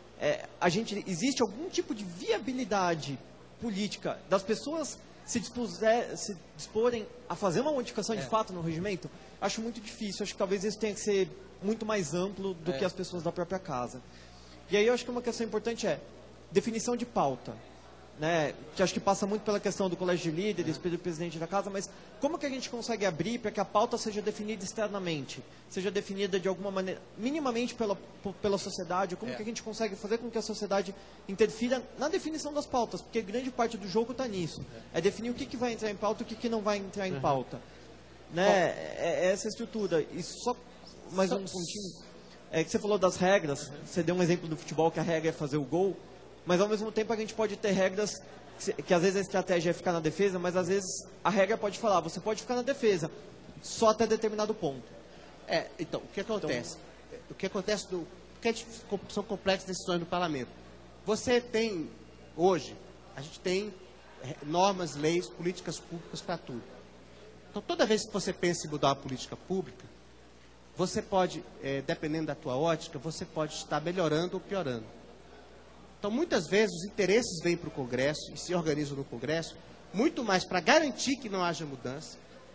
existe algum tipo de viabilidade política das pessoas se disporem a fazer uma modificação de fato no regimento? Acho muito difícil. Acho que talvez isso tenha que ser muito mais amplo do que as pessoas da própria casa. E aí eu acho que uma questão importante é definição de pauta. Né, que acho que passa muito pela questão do colégio de líderes, pelo presidente da casa, mas como que a gente consegue abrir para que a pauta seja definida externamente, seja definida de alguma maneira, minimamente pela sociedade, como que a gente consegue fazer com que a sociedade interfira na definição das pautas, porque grande parte do jogo está nisso, é definir o que vai entrar em pauta e o que não vai entrar em pauta. Né, essa estrutura. E só mais um pontinho, que você falou das regras, você deu um exemplo do futebol que a regra é fazer o gol, mas ao mesmo tempo a gente pode ter regras que às vezes a estratégia é ficar na defesa, mas às vezes a regra pode falar, você pode ficar na defesa, só até determinado ponto. Então, o que acontece? O que acontece porque são complexas decisões do parlamento. Você tem hoje, a gente tem normas, leis, políticas públicas para tudo. Então, toda vez que você pensa em mudar uma política pública, você pode, dependendo da tua ótica, você pode estar melhorando ou piorando. Então, muitas vezes, os interesses vêm para o Congresso e se organizam no Congresso, muito mais para garantir que não haja mudança,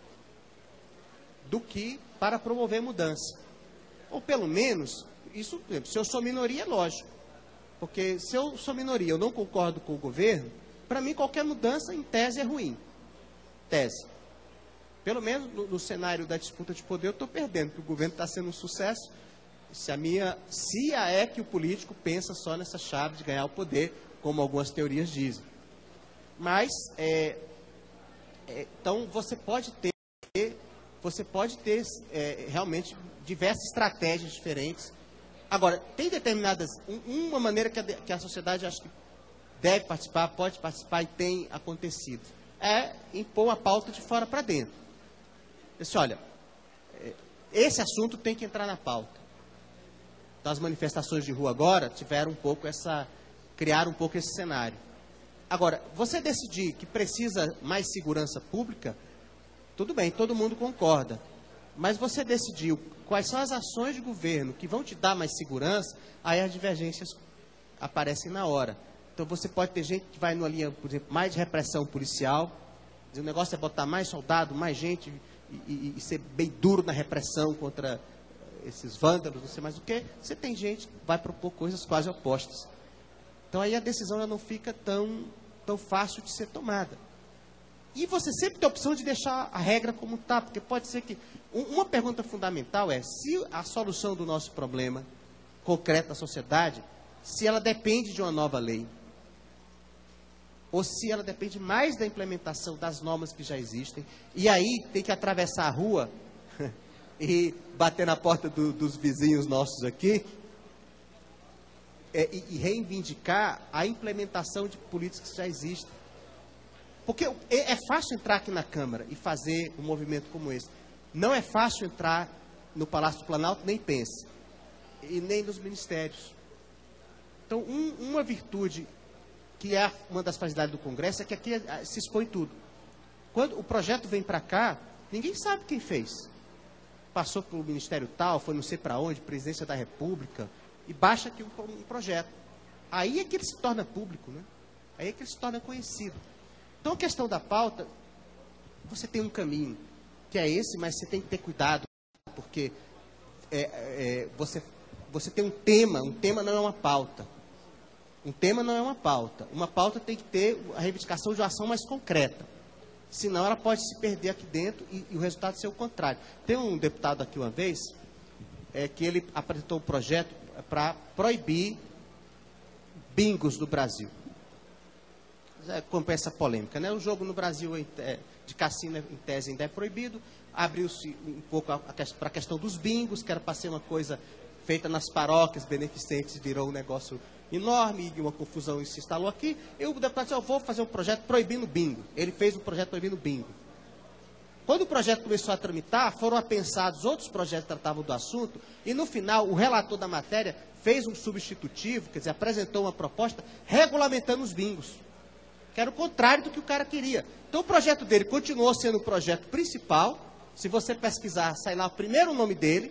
do que para promover mudança. Ou, pelo menos, isso, por exemplo, se eu sou minoria, é lógico. Porque se eu sou minoria, eu não concordo com o governo, para mim, qualquer mudança, em tese, é ruim. Tese. Pelo menos no cenário da disputa de poder, eu estou perdendo, porque o governo está sendo um sucesso. Se é que o político pensa só nessa chave de ganhar o poder, como algumas teorias dizem. Mas, então, você pode ter realmente diversas estratégias diferentes. Agora, tem determinadas, uma maneira que a sociedade acho que deve participar, pode participar e tem acontecido, é impor a pauta de fora para dentro. Disse, olha, esse assunto tem que entrar na pauta. Então, as manifestações de rua agora criaram um pouco esse cenário. Agora, você decidir que precisa mais segurança pública, tudo bem, todo mundo concorda. Mas você decidiu quais são as ações de governo que vão te dar mais segurança, aí as divergências aparecem na hora. Então, você pode ter gente que vai numa linha, por exemplo, mais de repressão policial. O negócio é botar mais soldado, mais gente e ser bem duro na repressão contra esses vândalos, não sei mais o que. Você tem gente que vai propor coisas quase opostas. Então, aí a decisão ela não fica tão fácil de ser tomada. E você sempre tem a opção de deixar a regra como está, porque pode ser que... Uma pergunta fundamental é se a solução do nosso problema concreto da sociedade, se ela depende de uma nova lei, ou se ela depende mais da implementação das normas que já existem, e aí tem que atravessar a rua e bater na porta dos vizinhos nossos aqui, e reivindicar a implementação de políticas que já existem. Porque é fácil entrar aqui na Câmara e fazer um movimento como esse. Não é fácil entrar no Palácio do Planalto, nem pense. E nem nos ministérios. Então, uma virtude que é uma das facilidades do Congresso é que aqui se expõe tudo. Quando o projeto vem para cá, ninguém sabe quem fez. Passou pelo Ministério tal, foi não sei para onde, Presidência da República, e baixa aqui um projeto. Aí é que ele se torna público, né? Aí é que ele se torna conhecido. Então, a questão da pauta, você tem um caminho, que é esse, mas você tem que ter cuidado, porque você tem um tema não é uma pauta. Um tema não é uma pauta. Uma pauta tem que ter a reivindicação de uma ação mais concreta. Senão, ela pode se perder aqui dentro e o resultado ser o contrário. Tem um deputado aqui uma vez, que ele apresentou um projeto para proibir bingos do Brasil. Compensa a polêmica, né? O jogo no Brasil de cassino, em tese, ainda é proibido. Abriu-se um pouco para a questão dos bingos, que era para ser uma coisa feita nas paróquias beneficentes, virou um negócio enorme, e uma confusão se instalou aqui. E o deputado disse, eu vou fazer um projeto proibindo bingo. Ele fez um projeto proibindo bingo. Quando o projeto começou a tramitar, foram apensados outros projetos que tratavam do assunto, e no final, o relator da matéria fez um substitutivo, quer dizer, apresentou uma proposta regulamentando os bingos, que era o contrário do que o cara queria. Então, o projeto dele continuou sendo o projeto principal. Se você pesquisar, sai lá o primeiro nome dele,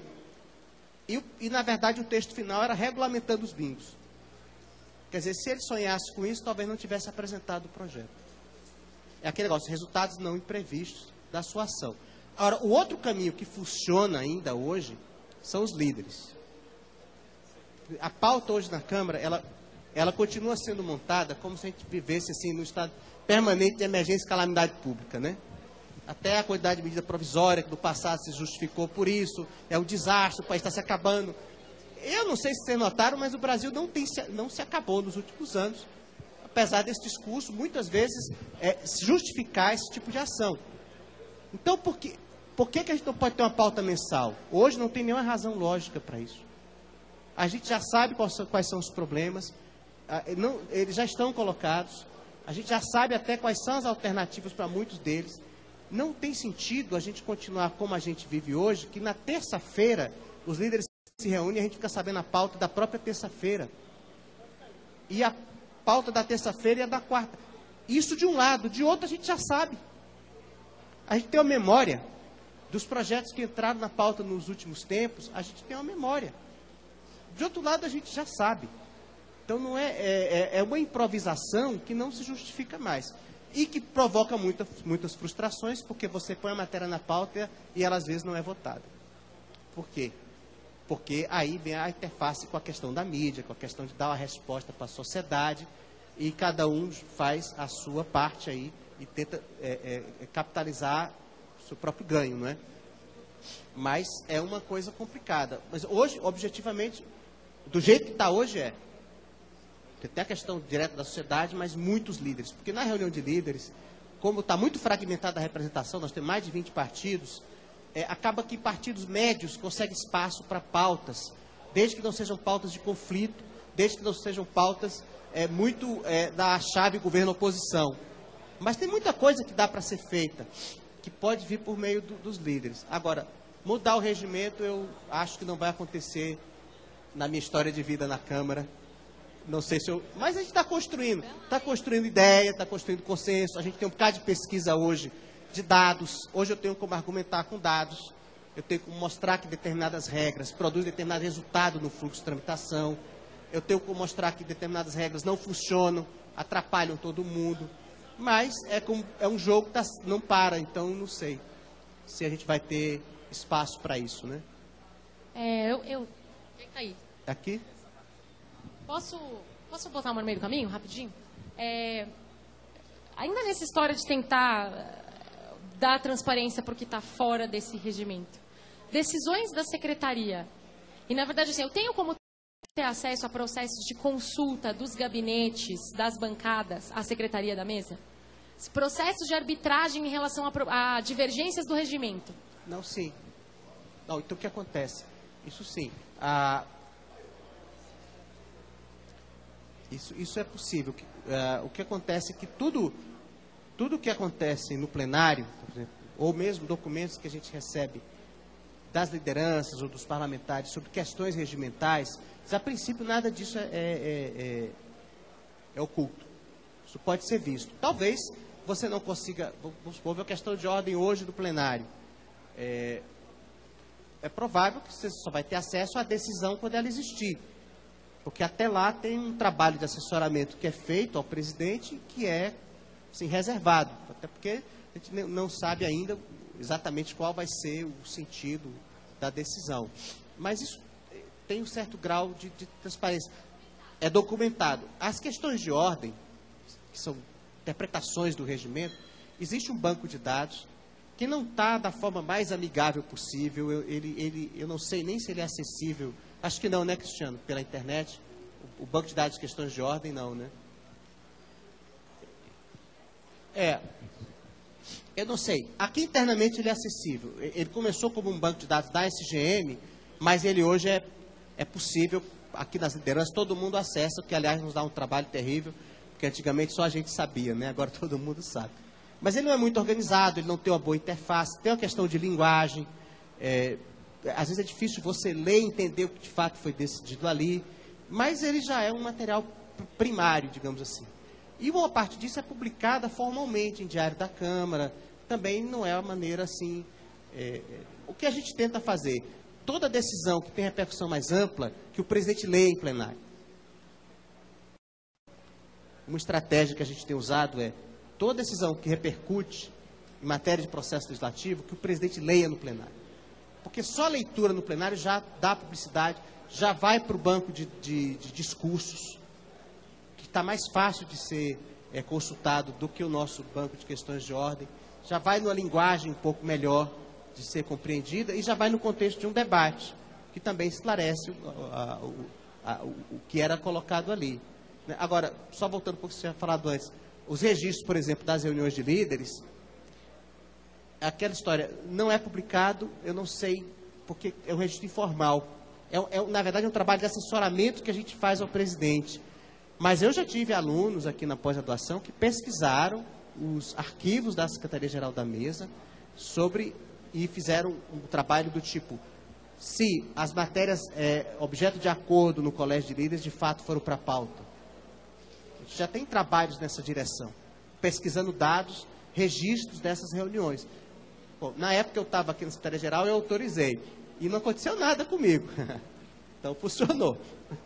e na verdade, o texto final era regulamentando os bingos. Quer dizer, se ele sonhasse com isso, talvez não tivesse apresentado o projeto. É aquele negócio, resultados não imprevistos da sua ação. Agora, o outro caminho que funciona ainda hoje são os líderes. A pauta hoje na Câmara, ela continua sendo montada como se a gente vivesse assim no estado permanente de emergência e calamidade pública, né? Até a quantidade de medida provisória que no passado se justificou por isso, é um desastre, o país está se acabando. Eu não sei se vocês notaram, mas o Brasil não se acabou nos últimos anos, apesar desse discurso, muitas vezes, justificar esse tipo de ação. Então, por que a gente não pode ter uma pauta mensal? Hoje não tem nenhuma razão lógica para isso. A gente já sabe quais são os problemas, eles já estão colocados, a gente já sabe até quais são as alternativas para muitos deles. Não tem sentido a gente continuar como a gente vive hoje, que na terça-feira os líderes se reúnem e a gente fica sabendo a pauta da própria terça-feira. pauta da terça-feira e a da quarta. Isso de um lado, de outro a gente já sabe. A gente tem uma memória dos projetos que entraram na pauta nos últimos tempos, a gente tem uma memória. De outro lado, a gente já sabe. Então, não é uma improvisação que não se justifica mais. E que provoca muitas frustrações, porque você põe a matéria na pauta e ela, às vezes, não é votada. Por quê? Porque aí vem a interface com a questão da mídia, com a questão de dar uma resposta para a sociedade, e cada um faz a sua parte aí e tenta capitalizar o seu próprio ganho, não é? Mas é uma coisa complicada. Mas hoje, objetivamente, do jeito que está hoje tem a questão direta da sociedade, mas muitos líderes. Porque na reunião de líderes, como está muito fragmentada a representação, nós temos mais de 20 partidos, acaba que partidos médios conseguem espaço para pautas, desde que não sejam pautas de conflito, desde que não sejam pautas da chave governo-oposição. Mas tem muita coisa que dá para ser feita, que pode vir por meio dos líderes. Agora, mudar o regimento, eu acho que não vai acontecer na minha história de vida na Câmara. Não sei se eu... Mas a gente está construindo ideia, está construindo consenso. A gente tem um bocado de pesquisa hoje, de dados. Hoje eu tenho como argumentar com dados. Eu tenho como mostrar que determinadas regras produzem determinado resultado no fluxo de tramitação. Eu tenho como mostrar que determinadas regras não funcionam, atrapalham todo mundo. Mas é um jogo que não para, então não sei se a gente vai ter espaço para isso, né? Quem tá aí? Aqui? Posso botar uma no meio do caminho, rapidinho? Ainda nessa história de tentar dar transparência para o que está fora desse regimento. Decisões da secretaria. E, na verdade, assim, eu tenho como ter acesso a processos de consulta dos gabinetes, das bancadas, à secretaria da mesa? Processos de arbitragem em relação a divergências do regimento? Não, sim. Não, então o que acontece? Isso sim. Isso é possível. O que acontece é que tudo que acontece no plenário, por exemplo, ou mesmo documentos que a gente recebe das lideranças ou dos parlamentares sobre questões regimentais, a princípio nada disso é oculto. Isso pode ser visto. Talvez você não consiga, vamos supor, a questão de ordem hoje do plenário. É provável que você só vai ter acesso à decisão quando ela existir. Porque até lá tem um trabalho de assessoramento que é feito ao presidente que é assim, reservado. Até porque a gente não sabe ainda exatamente qual vai ser o sentido da decisão. Mas isso tem um certo grau de transparência. É documentado. As questões de ordem, que são interpretações do regimento, existe um banco de dados que não está da forma mais amigável possível. Eu não sei nem se ele é acessível. Acho que não, né, Cristiano? Pela internet. O banco de dados de questões de ordem, não, né? Eu não sei. Aqui internamente ele é acessível. Ele começou como um banco de dados da SGM, mas ele hoje é possível, aqui nas lideranças, todo mundo acessa, o que, aliás, nos dá um trabalho terrível, porque antigamente só a gente sabia, né? Agora todo mundo sabe. Mas ele não é muito organizado, ele não tem uma boa interface, tem uma questão de linguagem. Às vezes é difícil você ler e entender o que de fato foi decidido ali, mas ele já é um material primário, digamos assim. E uma parte disso é publicada formalmente em Diário da Câmara, também não é uma maneira assim... o que a gente tenta fazer? Toda decisão que tem repercussão mais ampla, que o presidente leia em plenário. Uma estratégia que a gente tem usado toda decisão que repercute em matéria de processo legislativo, que o presidente leia no plenário. Porque só a leitura no plenário já dá publicidade, já vai para o banco de discursos, que está mais fácil de ser consultado do que o nosso banco de questões de ordem, já vai numa linguagem um pouco melhor de ser compreendida e já vai no contexto de um debate, que também esclarece o que era colocado ali. Agora, só voltando um pouco ao que você tinha falado antes, os registros, por exemplo, das reuniões de líderes, aquela história não é publicado, eu não sei, porque é um registro informal. Na verdade, é um trabalho de assessoramento que a gente faz ao presidente. Mas eu já tive alunos aqui na pós-graduação que pesquisaram os arquivos da Secretaria-Geral da Mesa e fizeram um trabalho do tipo, se as matérias objeto de acordo no Colégio de Líderes de fato foram para a pauta. A gente já tem trabalhos nessa direção, pesquisando dados, registros dessas reuniões. Bom, na época que eu estava aqui na Secretaria-Geral, eu autorizei. E não aconteceu nada comigo. Então, funcionou.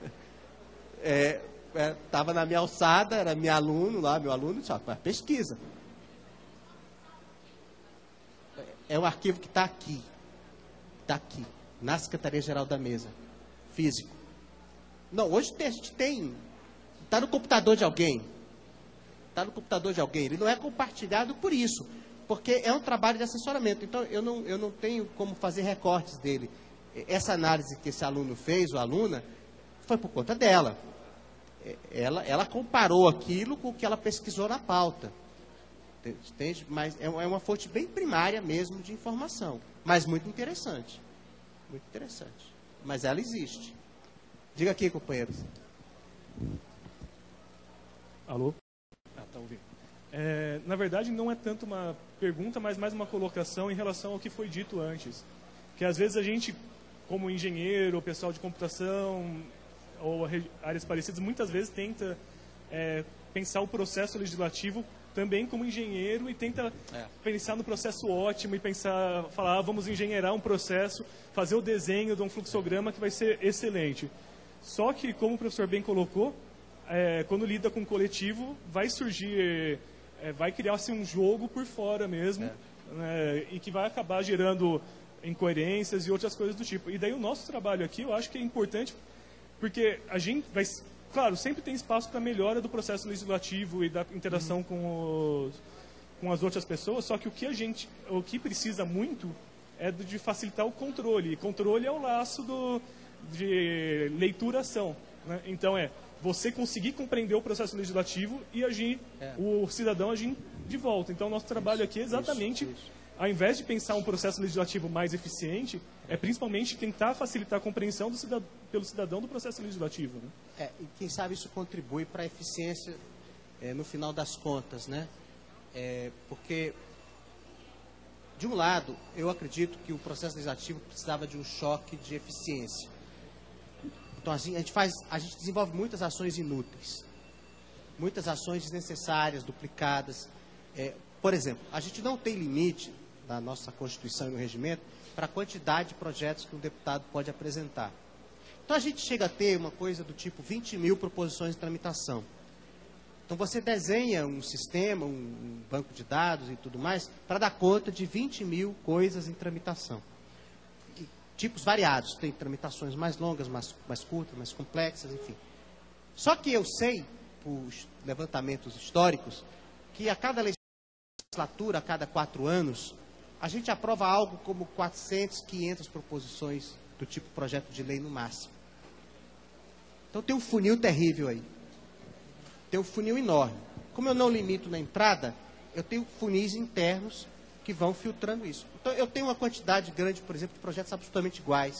Estava na minha alçada, era meu aluno, só pesquisa. É um arquivo que está aqui, na Secretaria-Geral da Mesa, físico. Não, hoje a gente tem, está no computador de alguém. Ele não é compartilhado por isso, porque é um trabalho de assessoramento. Então, eu não tenho como fazer recortes dele. Essa análise que esse aluno fez, ou aluna, foi por conta dela. Ela comparou aquilo com o que ela pesquisou na pauta. Entende? Mas é uma fonte bem primária mesmo de informação. Mas muito interessante. Muito interessante. Mas ela existe. Diga aqui, companheiros. Alô? Tá ouvindo. Na verdade, não é tanto uma pergunta, mas mais uma colocação em relação ao que foi dito antes. Que às vezes a gente, como engenheiro, ou pessoal de computação, ou áreas parecidas, muitas vezes tenta pensar o processo legislativo também como engenheiro e tenta pensar no processo ótimo e falar, vamos engenheirar um processo, fazer o desenho de um fluxograma que vai ser excelente. Só que, como o professor bem colocou, quando lida com o coletivo, vai surgir, vai criar-se um jogo por fora mesmo, e que vai acabar gerando incoerências e outras coisas do tipo. E daí o nosso trabalho aqui, eu acho que é importante, porque a gente vai... Claro, sempre tem espaço para melhora do processo legislativo e da interação com as outras pessoas, só que o que precisa muito é de facilitar o controle. E controle é o laço de leitura-ação, né? Então você conseguir compreender o processo legislativo e agir, o cidadão agir de volta. Então, nosso trabalho aqui é exatamente, ao invés de pensar um processo legislativo mais eficiente, principalmente tentar facilitar a compreensão pelo cidadão do processo legislativo, né? E quem sabe isso contribui para a eficiência no final das contas, né? Porque, de um lado, eu acredito que o processo legislativo precisava de um choque de eficiência. Então, a gente desenvolve muitas ações inúteis, muitas ações desnecessárias, duplicadas. Por exemplo, a gente não tem limite na nossa Constituição e no regimento para a quantidade de projetos que um deputado pode apresentar. Então, a gente chega a ter uma coisa do tipo 20 mil proposições de tramitação. Então, você desenha um sistema, um banco de dados e tudo mais, para dar conta de 20 mil coisas em tramitação. E tipos variados, tem tramitações mais longas, mais curtas, mais complexas, enfim. Só que eu sei, por levantamentos históricos, que a cada legislatura, a cada 4 anos, a gente aprova algo como 400, 500 proposições do tipo projeto de lei no máximo. Então tem um funil terrível aí. Tem um funil enorme. Como eu não limito na entrada, eu tenho funis internos que vão filtrando isso. Então eu tenho uma quantidade grande, por exemplo, de projetos absolutamente iguais,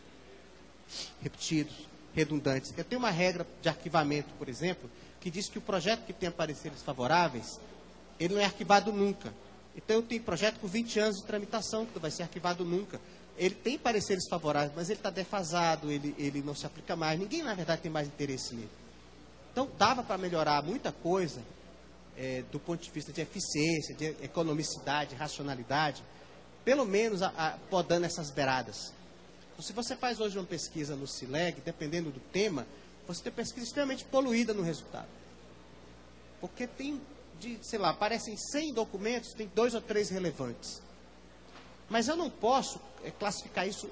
repetidos, redundantes. Eu tenho uma regra de arquivamento, por exemplo, que diz que o projeto que tem pareceres favoráveis, ele não é arquivado nunca. Então eu tenho projeto com 20 anos de tramitação, que não vai ser arquivado nunca. Ele tem pareceres favoráveis, mas ele está defasado, ele não se aplica mais. Ninguém, na verdade, tem mais interesse nele. Então, dava para melhorar muita coisa do ponto de vista de eficiência, de economicidade, racionalidade, pelo menos podando essas beiradas. Então, se você faz hoje uma pesquisa no CILEG, dependendo do tema, você tem pesquisa extremamente poluída no resultado. Porque tem, aparecem 100 documentos, tem 2 ou 3 relevantes. Mas eu não posso classificar isso,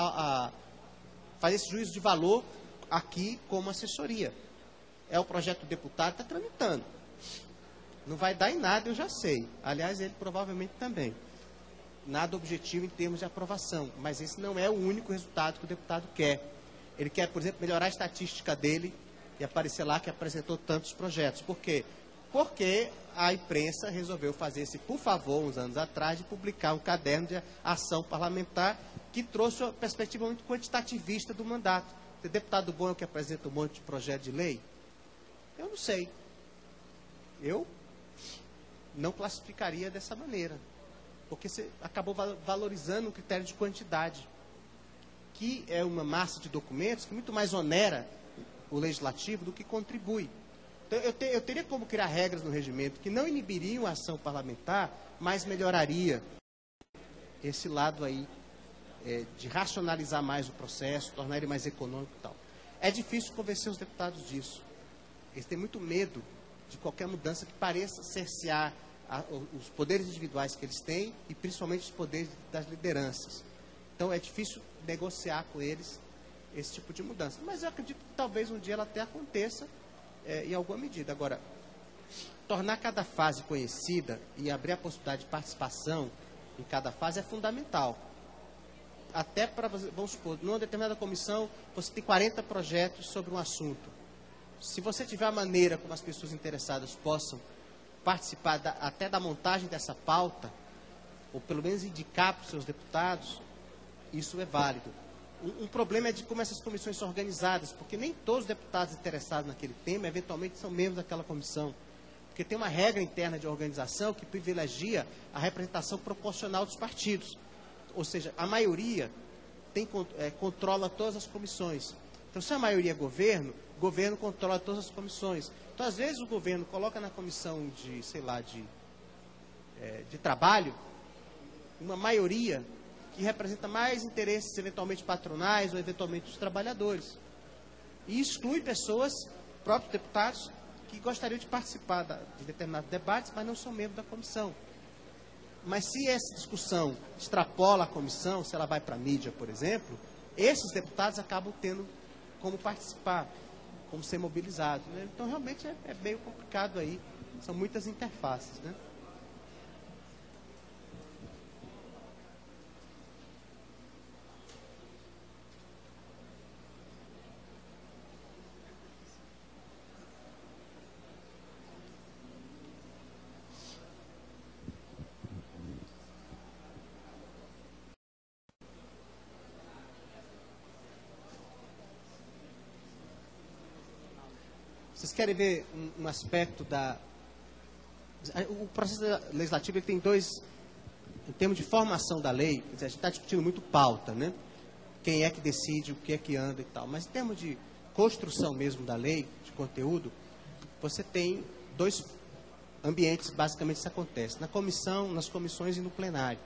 fazer esse juízo de valor aqui como assessoria. O projeto do deputado está tramitando. Não vai dar em nada, eu já sei. Aliás, ele provavelmente também. Nada objetivo em termos de aprovação. Mas esse não é o único resultado que o deputado quer. Ele quer, por exemplo, melhorar a estatística dele e aparecer lá que apresentou tantos projetos. Por quê? Porque a imprensa resolveu fazer esse, por favor, uns anos atrás, de publicar um caderno de ação parlamentar que trouxe uma perspectiva muito quantitativista do mandato. O deputado bom é o que apresenta um monte de projeto de lei? Eu não sei. Eu não classificaria dessa maneira. Porque você acabou valorizando o critério de quantidade, que é uma massa de documentos que muito mais onera o legislativo do que contribui. Então, eu teria como criar regras no regimento que não inibiriam a ação parlamentar, mas melhoraria esse lado aí de racionalizar mais o processo, tornar ele mais econômico e tal. É difícil convencer os deputados disso. Eles têm muito medo de qualquer mudança que pareça cercear os poderes individuais que eles têm e principalmente os poderes das lideranças. Então é difícil negociar com eles esse tipo de mudança. Mas eu acredito que talvez um dia ela até aconteça em alguma medida. Agora, tornar cada fase conhecida e abrir a possibilidade de participação em cada fase é fundamental. Até para, vamos supor, numa determinada comissão, você tem 40 projetos sobre um assunto. Se você tiver a maneira como as pessoas interessadas possam participar até da montagem dessa pauta, ou pelo menos indicar para os seus deputados, isso é válido. Um problema é de como essas comissões são organizadas, porque nem todos os deputados interessados naquele tema, eventualmente, são membros daquela comissão. Porque tem uma regra interna de organização que privilegia a representação proporcional dos partidos. Ou seja, a maioria controla todas as comissões. Então, se a maioria é governo, o governo controla todas as comissões. Então, às vezes, o governo coloca na comissão de, sei lá, de trabalho, uma maioria que representa mais interesses, eventualmente patronais ou eventualmente dos trabalhadores. E exclui pessoas, próprios deputados, que gostariam de participar de determinados debates, mas não são membros da comissão. Mas se essa discussão extrapola a comissão, se ela vai para a mídia, por exemplo, esses deputados acabam tendo como participar, como ser mobilizados, né? Então, realmente, é meio complicado aí. São muitas interfaces, né? Vocês querem ver um aspecto da... O processo legislativo ele tem dois... Em termos de formação da lei, quer dizer, a gente está discutindo muito pauta, né? Quem é que decide, o que é que anda e tal. Mas em termos de construção mesmo da lei, de conteúdo, você tem dois ambientes, basicamente, isso acontece. Na comissão, nas comissões e no plenário.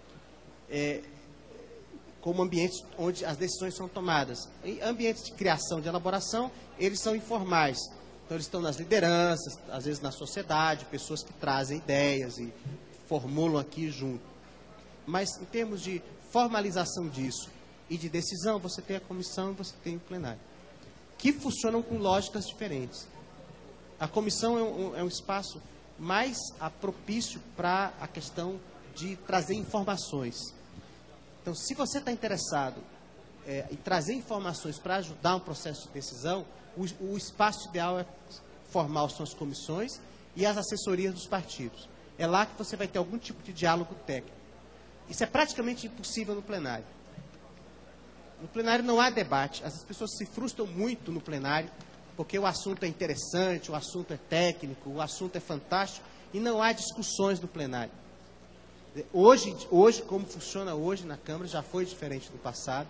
Como ambientes onde as decisões são tomadas. Em ambientes de criação, de elaboração, eles são informais. Então, eles estão nas lideranças, às vezes na sociedade, pessoas que trazem ideias e formulam aqui junto. Mas, em termos de formalização disso e de decisão, você tem a comissão e você tem o plenário, que funcionam com lógicas diferentes. A comissão é um espaço mais propício para a questão de trazer informações. Então, se você está interessado em trazer informações para ajudar um processo de decisão, o espaço ideal é formal são as comissões e as assessorias dos partidos. É lá que você vai ter algum tipo de diálogo técnico. Isso é praticamente impossível no plenário. No plenário não há debate. As pessoas se frustram muito no plenário, porque o assunto é interessante, o assunto é técnico, o assunto é fantástico, e não há discussões no plenário. Hoje, como funciona hoje na Câmara, já foi diferente do passado.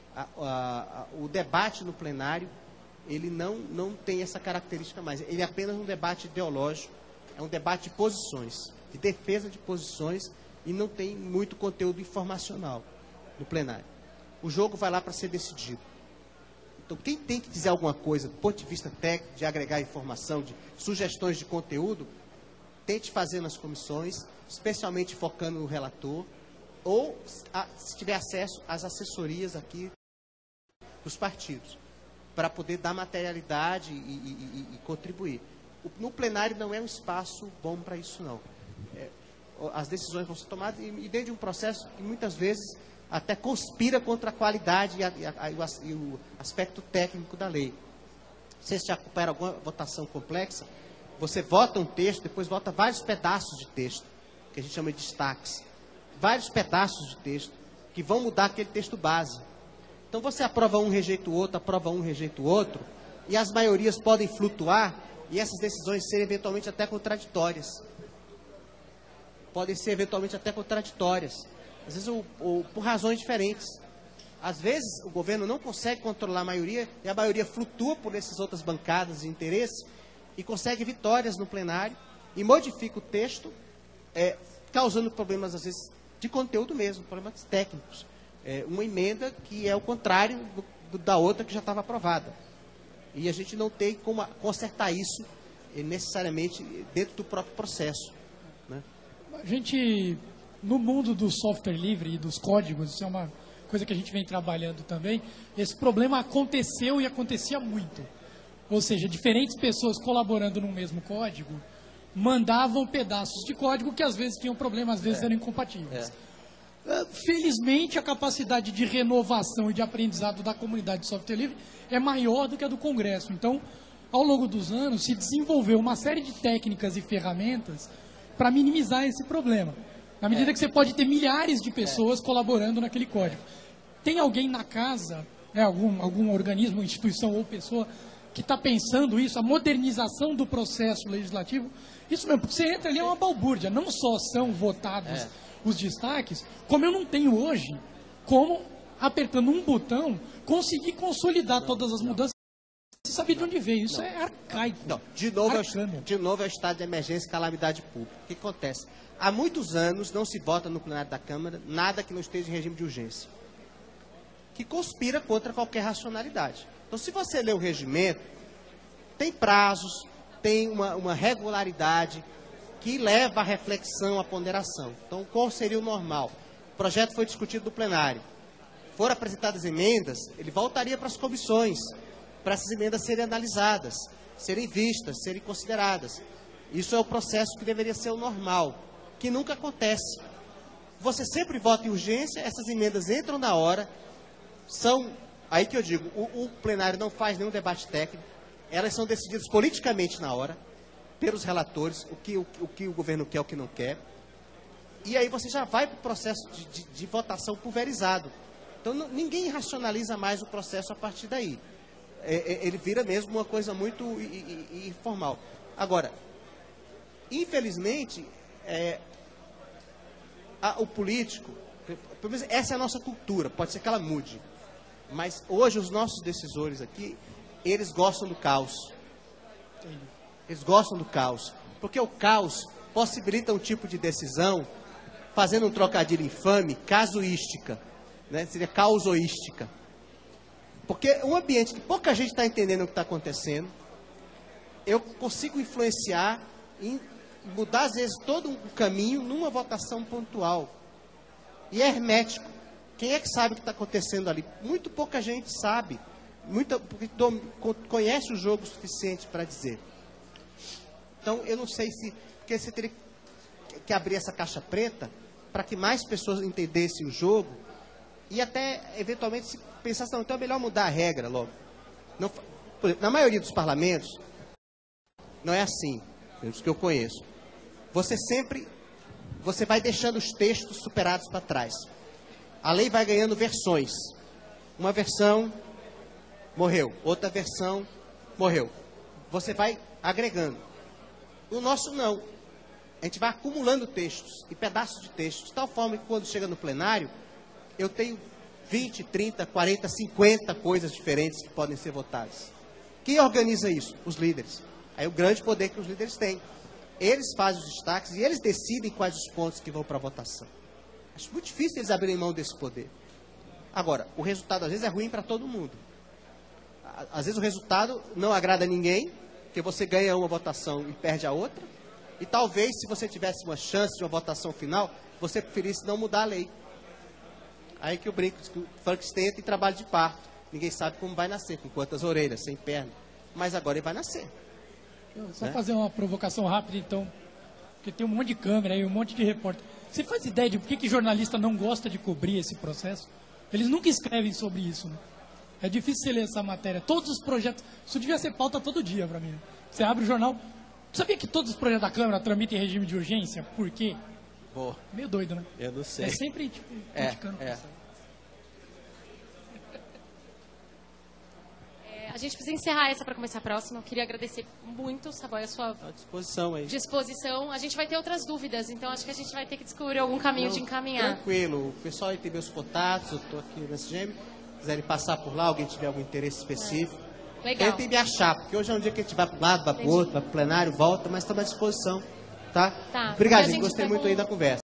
O debate no plenário, ele não tem essa característica mais. Ele é apenas um debate ideológico, é um debate de posições, de defesa de posições, e não tem muito conteúdo informacional no plenário. O jogo vai lá para ser decidido. Então, quem tem que dizer alguma coisa do ponto de vista técnico, de agregar informação, de sugestões de conteúdo, tente fazer nas comissões, especialmente focando no relator, ou, se tiver acesso, às assessorias aqui dos partidos, para poder dar materialidade e contribuir. No plenário não é um espaço bom para isso, não. As decisões vão ser tomadas e dentro de um processo que muitas vezes até conspira contra a qualidade e o aspecto técnico da lei. Se você acompanhar alguma votação complexa, você vota um texto, depois vota vários pedaços de texto, que a gente chama de destaques. Vários pedaços de texto que vão mudar aquele texto base. Então você aprova um, rejeita o outro, aprova um, rejeita o outro, e as maiorias podem flutuar e essas decisões serem eventualmente até contraditórias. Podem ser eventualmente até contraditórias. Às vezes por razões diferentes. Às vezes o governo não consegue controlar a maioria e a maioria flutua por essas outras bancadas de interesse e consegue vitórias no plenário e modifica o texto, causando problemas, às vezes, de conteúdo mesmo, problemas técnicos. Uma emenda que é o contrário da outra que já estava aprovada. E a gente não tem como consertar isso necessariamente dentro do próprio processo, né? A gente, no mundo do software livre e dos códigos, isso é uma coisa que a gente vem trabalhando também, esse problema aconteceu e acontecia muito. Ou seja, diferentes pessoas colaborando no mesmo código mandavam pedaços de código que às vezes tinham problema, às vezes eram incompatíveis. Felizmente, a capacidade de renovação e de aprendizado da comunidade de software livre é maior do que a do Congresso. Então, ao longo dos anos, se desenvolveu uma série de técnicas e ferramentas para minimizar esse problema. Na medida que você pode ter milhares de pessoas colaborando naquele código. Tem alguém na casa, algum organismo, instituição ou pessoa que está pensando isso, a modernização do processo legislativo? Isso mesmo, porque você entra ali, é uma balbúrdia. Não só são votados os destaques, como eu não tenho hoje como, apertando um botão, conseguir consolidar todas as mudanças. Você sabe de onde veio? Isso é arcaico. Não. De novo é o estado de emergência e calamidade pública. O que acontece? Há muitos anos não se vota no plenário da Câmara nada que não esteja em regime de urgência, que conspira contra qualquer racionalidade. Então, se você lê o regimento, tem prazos, tem uma regularidade que leva à reflexão, à ponderação. Então, qual seria o normal? O projeto foi discutido no plenário. Foram apresentadas emendas, ele voltaria para as comissões, para essas emendas serem analisadas, serem vistas, serem consideradas. Isso é o processo que deveria ser o normal, que nunca acontece. Você sempre vota em urgência, essas emendas entram na hora, são, aí que eu digo, o plenário não faz nenhum debate técnico, elas são decididas politicamente na hora, pelos relatores, o que o governo quer, o que não quer, e aí você já vai para o processo de votação pulverizado. Então, ninguém racionaliza mais o processo a partir daí. Ele vira mesmo uma coisa muito informal. Agora, infelizmente, o político, pelo menos essa é a nossa cultura, pode ser que ela mude, mas hoje os nossos decisores aqui, eles gostam do caos. Eles gostam do caos, porque o caos possibilita um tipo de decisão, fazendo um trocadilho infame, casuística, né? Seria causoística. Porque um ambiente que pouca gente está entendendo o que está acontecendo, eu consigo influenciar em mudar, às vezes, todo um caminho numa votação pontual. E é hermético. Quem é que sabe o que está acontecendo ali? Muito pouca gente sabe. Porque conhece o jogo o suficiente para dizer. Então, eu não sei se... Porque você teria que abrir essa caixa preta para que mais pessoas entendessem o jogo e até, eventualmente, se pensasse, não, então é melhor mudar a regra logo. Não, por exemplo, na maioria dos parlamentos, não é assim, pelos que eu conheço. Você vai deixando os textos superados para trás. A lei vai ganhando versões. Uma versão morreu, outra versão morreu. Você vai agregando. O nosso não. A gente vai acumulando textos e pedaços de textos, de tal forma que quando chega no plenário, eu tenho 20, 30, 40, 50 coisas diferentes que podem ser votadas. Quem organiza isso? Os líderes. Aí o grande poder que os líderes têm. Eles fazem os destaques e eles decidem quais os pontos que vão para a votação. Acho muito difícil eles abrirem mão desse poder. Agora, o resultado às vezes é ruim para todo mundo. Às vezes o resultado não agrada a ninguém, porque você ganha uma votação e perde a outra. E talvez, se você tivesse uma chance de uma votação final, você preferisse não mudar a lei. Aí que eu brinco, que o Frankenstein tem trabalho de parto. Ninguém sabe como vai nascer, com quantas orelhas, sem perna. Mas agora ele vai nascer. Só fazer uma provocação rápida, então. Porque tem um monte de câmera aí, um monte de repórter. Você faz ideia de por que jornalista não gosta de cobrir esse processo? Eles nunca escrevem sobre isso, né? É difícil você ler essa matéria. Todos os projetos... Isso devia ser pauta todo dia para mim. Você abre o jornal... Sabia que todos os projetos da Câmara tramitam em regime de urgência? Por quê? Boa. Meio doido, né? Eu não sei. É sempre, criticando. A gente precisa encerrar essa para começar a próxima. Eu queria agradecer muito, Saboia, a sua disposição aí. disposição. A gente vai ter outras dúvidas, então acho que a gente vai ter que descobrir algum caminho de encaminhar. Tranquilo. O pessoal aí tem meus contatos, eu estou aqui no SGM. Se quiserem passar por lá, alguém tiver algum interesse específico, Legal. Tentem me achar, porque hoje é um dia que a gente vai para um lado, vai para o outro, vai para o plenário, volta, mas estamos à disposição. Tá? Tá. Obrigado, Porque a gente. gente Gostei tá muito com- aí da conversa.